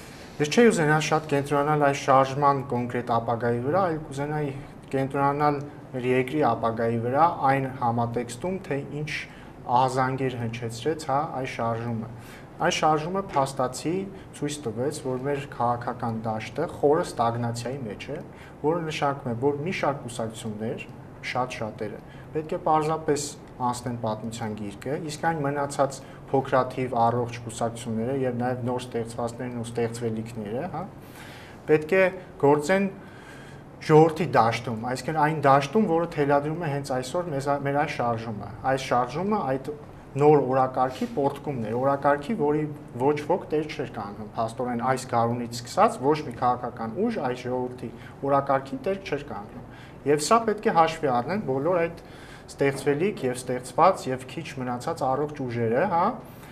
ես չէի ուզենա շատ կենտրոնանալ այս շարժման կոնկրետ ապագայի վրա, այլ կուզենայի կենտրոնանալ մեր երկրի ապագայի վրա այն համատեքստում, թե ինչ ահազանգեր հնչեցրեց, հա, այս շարժումը։ Այս շարժումը փաստացի ցույց տվեց, որ մեր քաղաքական դաշտը խորը ստագնացիայի մեջ է, որը նշանակում է, որ մի շարք կուսակցություններ, շատերը, պետք է պարզապես անցնեն պատմության գիրկը, իսկ այն մնացած փոքրաթիվ առողջ կուսակցությունները եւ նաեւ նոր ստեղծվածներն ու ստեղծվելիքները, հա, պետք է գործեն ժողովրդի դաշտում, այսինքն այն դաշտում, որը թելադրում է հենց այսօր մեր այս շարժումը։ Այս շարժումը այդ նոր օրակարգի պորտկումն է, օրակարգի, որի ոչ ոք տեր չէր կանգնում, փաստորեն այս գարունից սկսած ոչ մի քաղաքական ուժ այս ժողովրդի օրակարգին տեր չէր կանգնում։ Եվ սա պետք է հաշվի առնեն բոլոր այդ ստեղծվելիք եւ ստեղծված եւ քիչ մնացած առողջ ուժերը, հա,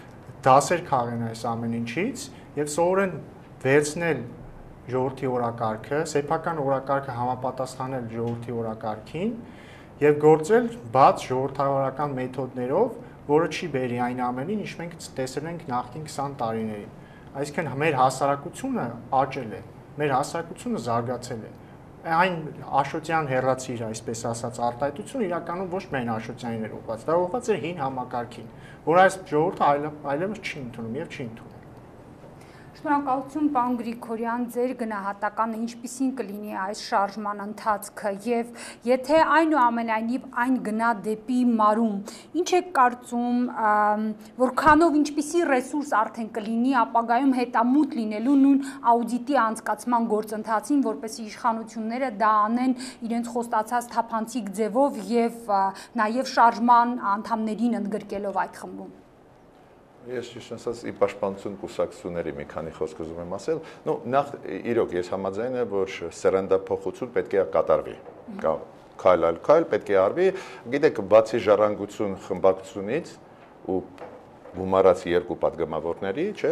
դասեր քաղեն այս ամեն ինչից եւ սովորեն վերցնել ժողովրդի օրակարգը, սեփական օրակարգը համապատասխանել ժողովրդի օրակարգին եւ գործել բաց ժողովրդավարական մեթոդներով, որը չի բերի այն ամենին, ինչ մենք տեսել ենք նախկին 20 տարիներին։ Այսինքն մեր հասարակությունը աճել է, մեր հասարակությունը զարգացել է։ Այն Աշոտյան հերացիր, այսպես ասած, արտահայտությունը իրականում ոչ միայն Աշոտյանին էր ուղղված, դա ուղղված էր հին համակարգին, որ այս ժողովուրդը այլևս չի ընդունում եւ չի ընդունում։ Շնորհակալություն, պարոն Գրիգորյան, ձեր գնահատականը ինչպիսին կլինի այս շարժման ընթացքը եւ եթե այնուամենայնիվ այն գնա դեպի մարում, ինչ եք կարծում, որքանով ինչպիսի ռեսուրս արդեն կլինի ապագայում հետամուտ լինելու նույն աուդիտի անցկացման գործընթացին, որպեսզի իշխանությունները դա անեն իրենց խոստացած թափանցիկ ձևով եւ նաեւ շարժման անդամներին ընդգրկելով այդ խմբում։ Ես ճիշտ ասած ի պաշտպանություն կուսակցությունների մի քանի խոսք ուզում եմ ասել, նո նախ իրոք ես համաձայն եմ, որ սերնդափոխություն պետք է կատարվի, քայլ պետք է արվի, գիտեք, բացի ժառանգություն խմբակցությունից ու գումարած երկու падգամավորների, չէ,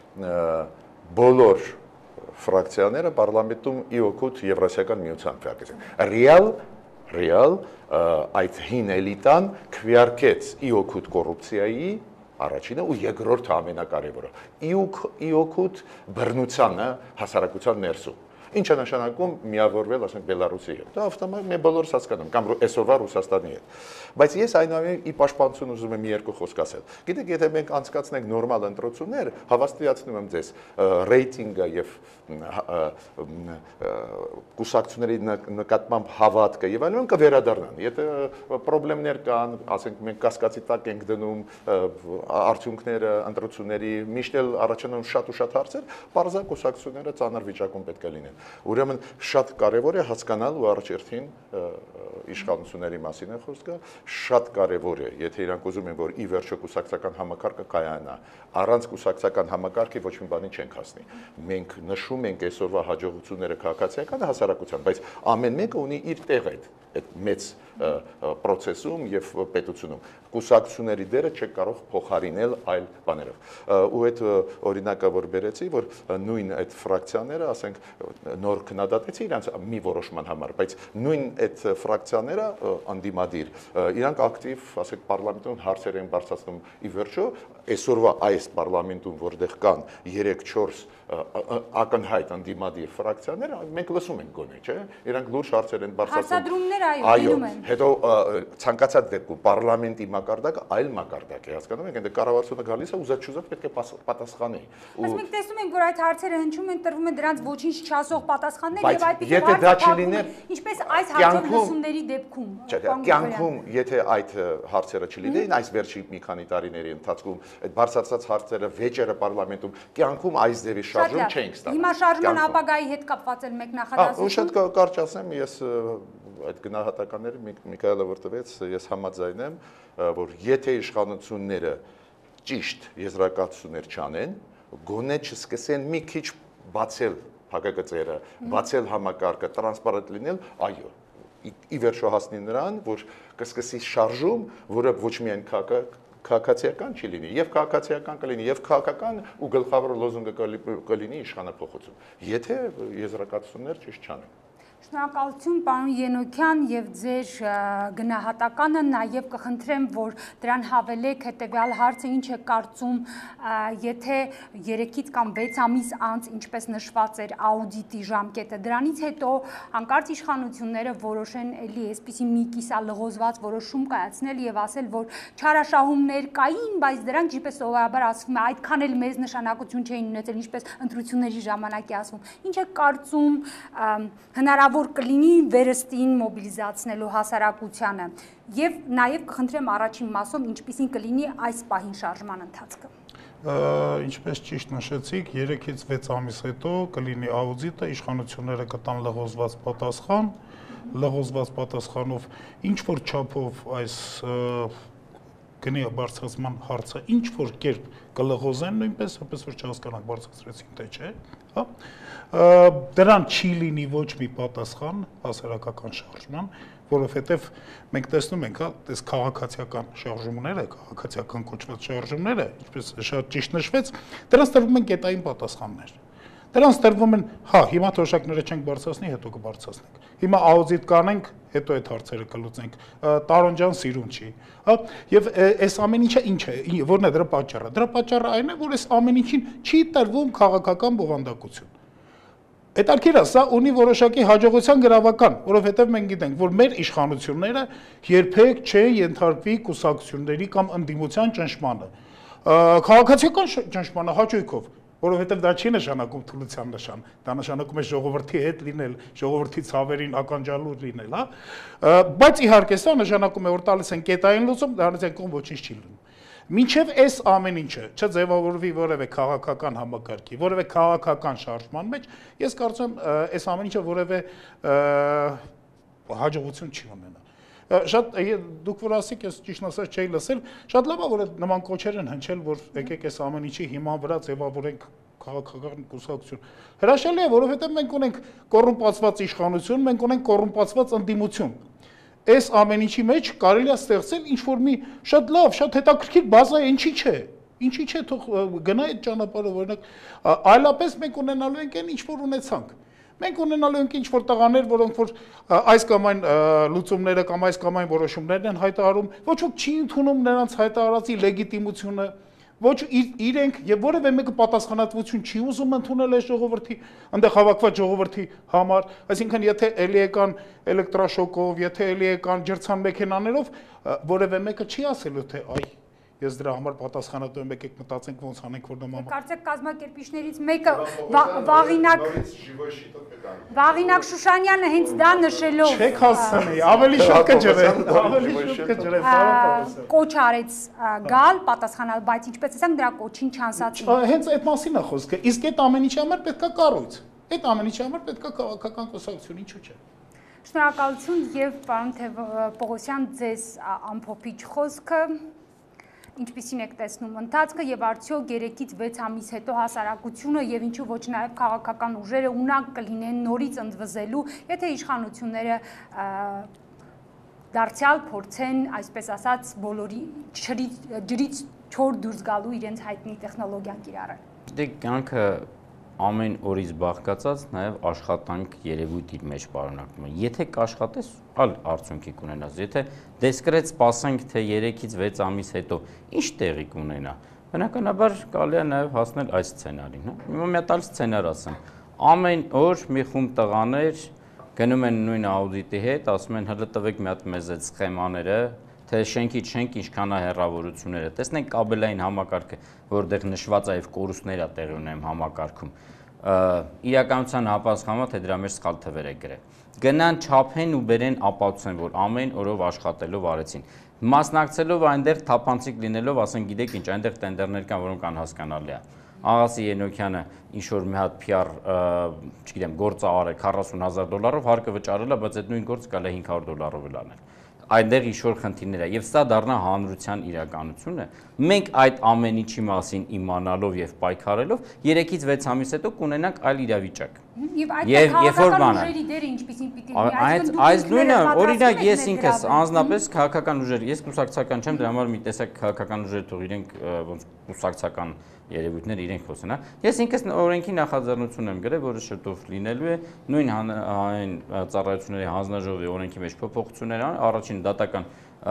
բոլոր ֆրակցիաները պարլամենտում ի օգուտ Եվրասիական միության փակեցին։ Ռեալ այդ հին էլիտան քվեարկեց ի օգուտ կոռուպցիայի առաջինը ու երկրորդը ամենակարևորը ի օգուտ բռնությանը հասարակության ներսում ինչը նշանակում միավորվել, ասենք, Բելարուսի հետ։ Դա ավտոմատ մենք բոլորս հասկանում կամ այսօրվա Ռուսաստանի հետ։ Բայց ես այնուամենայնիվ ի պաշտպանություն ուզում եմ մի երկու խոսք ասել։ Գիտեք, եթե մենք անցկացնենք նորմալ ընտրություններ, հավաստիացնում եմ ձեզ, ռեյտինգը եւ կուսակցությունների նկատմամբ հավատքը եւ այլն կվերադառնան։ Եթե խնդիրներ կան, ասենք, մենք կասկածի տակ ենք դնում արդյունքները ընտրությունների, միշտ էլ առաջանում շատ ու շատ հարցեր, բարձր կուսակցությունները ծանր վիճակում պետք է լինեն։ Ուրեմն շատ կարևոր է հասկանալ ու առաջերտին իշխանությունների մասին է խոսքը, շատ կարևոր է, եթե իրանք ուզում են, որ ի վերջո կուսակցական համակարգը կայանա, առանց կուսակցական համակարգի ոչ մի բանի չենք հասնի։ Մենք նշում ենք այսօրվա հաջողությունները քաղաքացիական հասարակության, բայց ամեն մեկը ունի իր տեղը այդ մեծ process-ում եւ պետությունում։ կուսակցությունների դերը չեք կարող փոխարինել այլ բաներով։ Ու այդ օրինակը որ բերեցի, որ նույն այդ ֆրակցիաները, ասենք, նոր քննադատեցի իրանց մի որոշման համար, բայց նույն այդ ֆրակցիաները անդիմադիր, իրանք ակտիվ, ասենք, պարլամենտում հարցեր են բարձրացնում ի վերջո, այսօրվա այս պարլամենտում որտեղ կան 3-4 ակնհայտ անդիմադիր ֆրակցիաները, մենք լսում ենք գոնե, չէ՞։ Իրանք լուրջ հարցեր են բարձրացնում։ Հարցադրումներ այո, են։ Հետո ցանկացած դեպքում պարլամենտի մակարդակը այլ մակարդակ է, հասկանում եք, այնտեղ կառավարությունը գալիս է ուզած-չուզած պետք է պատասխանի։ Բայց մենք տեսնում ենք, որ այդ հարցերը հնչում են, տրվում են դրանց ոչինչ չասող պատասխաններ եւ այդպիսի եթե դա չլիներ, ինչպես այս հաջորդ լսումների դեպքում։ Կյանքում, եթե այդ հարցերը չլինեին, այս վերջի մի քանի տարիների ընթացքում այդ բարձրացած հարցերը, վեճերը պարլամենտում, կյանքում այս ձևի շարժում չէինք ստանում։ Հիմա շարժման ապագայի հետ կապված էլ մեկ նախադասություն։ Ու շատ կարճ ասեմ, ես այդ գնահատականները Միքայելը որ տվեց, ես համաձայն եմ, որ եթե իշխանությունները ճիշտ եզրակացություններ չանեն, գոնե չսկսեն մի քիչ բացել փակագծերը, բացել համակարգը, տրանսպարենտ լինել, այո, ի վերջո հասնի նրան, որ կսկսի շարժում, որը ոչ միայն քաղաքացիական չի լինի, եւ քաղաքացիական կլինի, եւ քաղաքական ու գլխավոր լոզունգը կլինի իշխանափոխություն, եթե եզրակացություններ ճիշտ չանեն։ Շնորհակալություն պարոն Ենոքյան եւ ձեր գնահատականը, նաեւ կխնդրեմ, որ դրան հավելեք հետեւյալ հարցը, ինչ է կարծում, եթե 3-ից կամ 6 ամիս անց, ինչպես նշված էր աուդիտի ժամկետը, դրանից հետո հանկարծ իշխանությունները որոշեն էլի այսպիսի մի կիսալղոզված որոշում կայացնել եւ ասել, որ չարաշահումներ կային, բայց դրանք ինչպես սովորաբար ասվում է, այդքան էլ մեծ նշանակություն չէին ունեցել, ինչպես ընտրությունների ժամանակ է ասվում։ Ինչ է կարծում հնարավոր կլինի վերստին մոբիլիզացնելու հասարակությանը եւ նաեւ կխնդրեմ առաջին մասում ինչպիսին կլինի այս պահին շարժման ընթացքը։ Ինչպես ճիշտ նշեցիք, 3-ից 6 ամիս հետո կլինի աուդիտը, իշխանությունները կտան լղոզված պատասխան, լղոզված պատասխանով ինչ որ չափով այս գնի բարձրացման հարցը ինչ որ կերպ կլղոզեն նույնպես, որպես որ չհասկանանք բարձրացրեցին թե չէ, հա։ Դրան չի լինի ոչ մի պատասխան հասարակական շարժման, որովհետև մենք տեսնում ենք, հա, այս քաղաքացիական շարժումները, քաղաքացիական կոչված շարժումները, ինչպես շատ ճիշտ նշվեց, դրանց տրվում են կետային պատասխաններ։ Դրանց տրվում են, հա, հիմա թոշակները չենք բարձրացնի, հետո կբարձրացնենք։ Հիմա աուդիտ կանենք, հետո այդ հարցերը կլուծենք։ Տարոնջան սիրուն չի, հա, եւ այս ամեն ինչը ինչ է, որն է դրա պատճառը։ Դրա պատճառը այն է, որ այս ամեն ինչին չի տրվում քաղաքական բովանդակություն։ Հետաքրքիր է, սա ունի որոշակի հաջողության գրավական, որովհետև մենք գիտենք, որ մեր իշխանությունները երբեք չեն ենթարկվի կուսակցությունների կամ ընդդիմության ճնշմանը։ Քաղաքացիական ճնշմանը հաճույքով, որովհետև դա չի նշանակում թուլության նշան, դա նշանակում է ժողովրդի հետ լինել, ժողովրդի ցավերին ականջալուր լինել, հա։ Բայց իհարկե սա նշանակում է, որ տալիս են կետային լուծում, դրանից են կողմ ոչինչ չի լինում։ Մինչև այս ամեն ինչը չձևավորվի որևէ քաղաքական համակարգի, որևէ քաղաքական շարժման մեջ, ես կարծում եմ, այս ամեն ինչը որևէ հաջողություն չի ունենա։ Շատ դուք որ ասիք, ես ճիշտ ասած չէի լսել, շատ լավ է, որ նման կոչեր են հնչել, որ եկեք այս ամեն ինչի հիման վրա ձևավորենք քաղաքական կուսակցություն։ Հրաշալի է, որովհետև մենք ունենք կոռումպացված իշխանություն, մենք ունենք կոռումպացված ընդդիմություն։ Այս ամեն ինչի մեջ կարելի է ստեղծել ինչ-որ մի շատ լավ, շատ հետաքրքիր բազա, ինչի՞ չէ, թող գնա այդ ճանապարհով, օրինակ, այլապես մենք ունենալու ենք այն ինչ-որ ունեցանք։ Մենք ունենալու ենք ինչ-որ տղաներ, որոնք որ այս կամ այն լուծումները կամ այս կամ այն որոշումներն են հայտարարում, ոչ ոք չի ընդունում նրանց հայտարարածի լեգիտիմությունը, ոչ իրենք եւ որևէ մեկը պատասխանատվություն չի ուզում ընդունել այս ժողովրդի, այնտեղ հավաքված ժողովրդի համար, այսինքն եթե էլի եկան էլեկտրաշոկով, եթե էլի եկան ջրցան մեքենաներով, որևէ մեկը չի ասելու թե այ ես դրա համար պատասխանատու եմ, եկեք մտածենք ոնց անենք, որ նման։ Կարծեք կազմակերպիչներից մեկը Վաղինակ Շուշանյանը հենց դա նշելով չեք հասցնի, ավելի շուտ կջրեն, ավելի շուտ կջրեն, կոչ արեց գալ պատասխանալ, բայց ինչպես ասեմ, դրա կոչին չանսացին։ Հենց այդ մասին է խոսքը, իսկ այդ ամեն ինչի համար պետք է կառույց։ Այդ ամեն ինչի համար պետք է քաղաքական կուսակցություն, ինչու՞ չէ։ Շնորհակալություն եւ պարոն Պողոսյան, ձեզ ամփոփիչ խոսքը։ Ինչպիսին եք տեսնում ընթացքը եւ արդյոք 3-ից 6 ամիս հետո հասարակությունը եւ ինչու ոչ նաեւ քաղաքական ուժերը ունակ կլինեն նորից ընդվզելու, եթե իշխանությունները դարձյալ փորձեն, այսպես ասած, բոլորի ջրից չոր դուրս գալու իրենց հայտնի տեխնոլոգիան կիրառել։ Դե կյանքը ամեն օրից բաղկացած նաև աշխատանք երևույթ իր մեջ պարունակում է։ Եթե կաշխատես, այլ արդյունքի կունենաս։ Եթե դեսկրետ սպասենք, թե 3-ից 6 ամիս հետո ինչ տեղի կունենա, բնականաբար կարելի է նաև հասնել այս սցենարին, հա։ Հիմա մի հատ այլ սցենար ասեմ։ Ամեն օր մի խումբ տղաներ գնում են նույն աուդիտի հետ, ասում են հələ տվեք մի հատ մեզ այդ սխեմաները, թե շենքից շենք ինչքան է հեռավորությունները։ Տեսնենք կաբելային համակարգը, որտեղ նշված է եւ կորուստներ է տեղի ունենում համակարգում։ Իրականության համապատասխանਵਾ թե դրա մեջ սխալ թվեր է գրել։ Գնան չափեն ու բերեն ապացուցեն, որ ամեն օրով աշխատելով արեցին։ Մասնակցելով այնտեղ թափանցիկ լինելով, ասեն գիտեք ինչ, այնտեղ տենդերներ կան, որոնք անհասկանալի է։ Աղասի Ենոքյանը ինչ որ մի հատ PR, չգիտեմ, գործ արել $40,000, հարկը վճարել է, բայց այդ նույն գործը կարելի է $500 անել։ Այնտեղ ինչ-որ խնդիրներ է, եւ սա դառնա հանրության իրականությունը։ Մենք այդ ամեն ինչի մասին իմանալով եւ պայքարելով 3-ից 6 ամիս հետո կունենանք այլ իրավիճակ։ Եվ այդ քաղաքական ուժերի դերը ինչպեսին պիտի լինի։ Այս նույնը, օրինակ ես ինքս անձնապես քաղաքական ուժեր, ես կուսակցական չեմ, դրա համար մի տեսակ քաղաքական ուժեր թող իրենք ոնց կուսակցական երևույթներ իրենք խոսեն, հա։ Ես ինքս օրենքի նախաձեռնություն եմ գրել, որը շուտով լինելու է, նույն այն ծառայությունների հանձնաժողովի օրենքի մեջ փոփոխություններ առաջին դատական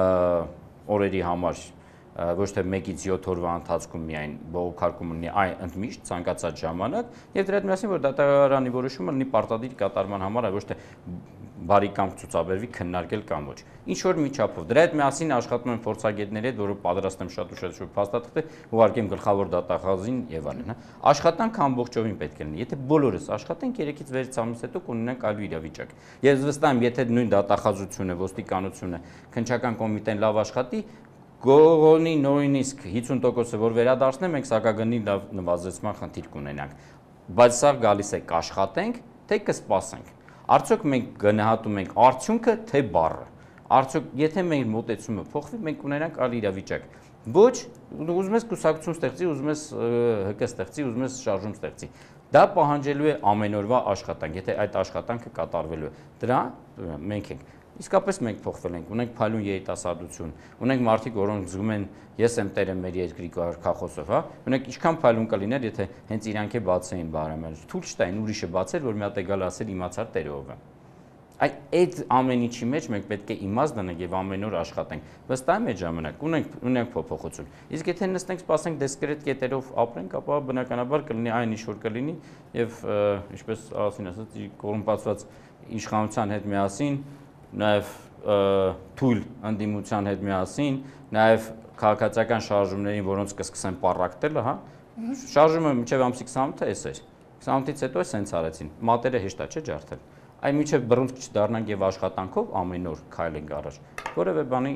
օրերի համար ոչ թե 1-ից 7 օրվա ընթացքում միայն բողոքարկում ունի այն ընդմիշտ ցանկացած ժամանակ եւ դրա հետ միասին որ դատարանի որոշումը լինի պարտադիր կատարման համար, ոչ թե բարի կամք ցուցաբերվի քննարկել կամ ոչ։ Ինչ որ միջափով դրա հետ միասին աշխատում են փորձագետների հետ, որը պատրաստ եմ շատ ուշադրություն փաստաթղթե ուղարկեմ գլխավոր դատախազին եւ այլն, հա։ Աշխատանք ամբողջովին պետք է լինի։ Եթե բոլորս աշխատենք 3-ից 6 ամիս հետո կունենանք այլ իրավիճակ։ Ես վստահ եմ, եթե նույն դատախազությունը, ոստիկանությունը, քննչական կոմիտեն լավ աշխատի, գողոնի նույնիսկ 50%-ը որ վերադարձնեն, մենք սակագնի լավ նվազեցման խնդիր կունենանք։ Բայց սա գալիս է կաշխատենք, թե կսպասենք։ Արդյոք մենք գնահատում ենք արդյունքը, թե բառը։ Արդյոք եթե մեր մոտեցումը փոխվի, մենք կունենանք այլ իրավիճակ։ Ոչ, ուզում ես կուսակցություն ստեղծի, ուզում ես ՀԿ ստեղծի, ուզում ես շարժում ստեղծի։ Դա պահանջելու է ամեն օրվա աշխատանք, եթե այդ աշխատանքը կատարվելու է։ Դրա մենք ենք։ Իսկապես մենք փոխվել ենք, ունենք փայլուն երիտասարդություն, ունենք մարդիկ, որոնք զգում են ես եմ տերը մեր երկրի քաղաքոսով, հա։ Ունենք ինչքան փայլուն կլիներ, եթե հենց իրանք է բացեին բարամել։ Թույլ չտային ուրիշը բացել, որ մի հատ եկալ ասել իմացար տերը ով է։ Այդ ամեն ինչի մեջ մենք պետք է իմաստ դնենք եւ ամեն օր աշխատենք։ Վստահ եմ այդ ժամանակ ունենք փոփոխություն։ Իսկ եթե նստենք սպասենք դեսկրետ կետերով ապրենք, ապա բնականաբար կլինի այն ինչ որ կլինի եւ ինչպես ասին ասած կոռումպացված իշխանության հետ միասին նաև թույլ ընդդիմության հետ միասին, նաև քաղաքացիական շարժումներին, որոնց կսկսեն պառակտելը, հա։ Շարժումը մինչև ամսի 28-ը էս էր։ 28-ից հետո էսենց արեցին։ Մատերը հեշտ է չէ ջարդել։ Այն մինչև բռունցք չդառնանք եւ աշխատանքով ամեն օր քայլենք առաջ։ Որևէ բանի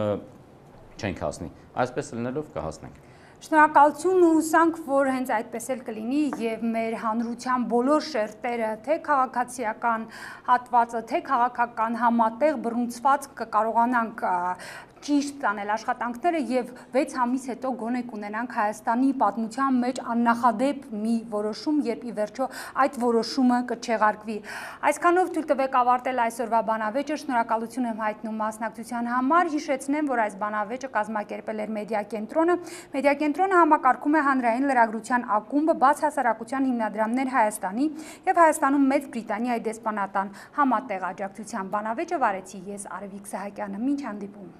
չենք հասնի։ Այսպես լինելով կհասնենք։ Շնորհակալություն ու հուսանք, որ հենց այդպես էլ կլինի եւ մեր հանրության բոլոր շերտերը, թե քաղաքացիական հատվածը, թե քաղաքական համատեղ բռունցված կկարողանանք ճիշտ տանել աշխատանքները եւ 6 ամիս հետո գոնե կունենանք Հայաստանի պատմության մեջ աննախադեպ մի որոշում, երբ ի վերջո այդ որոշումը կչեղարկվի։ Այսքանով թույլ տվեք ավարտել այսօրվա բանավեճը, շնորհակալություն եմ հայտնում մասնակցության համար, հիշեցնեմ, որ այս բանավեճը կազմակերպել էր Մեդիա կենտրոնը։ Մեդիա կենտրոնը համակարգում է հանրային լրագրության ակումբը, բաց հասարակության հիմնադրամներ Հայաստանի եւ Հայաստանում Մեծ Բրիտանիայի դեսպանատան համատեղ աջակցության բանավեճը վարեցի ես Արևիկ Սահակյանը։ Մինչ հանդիպում։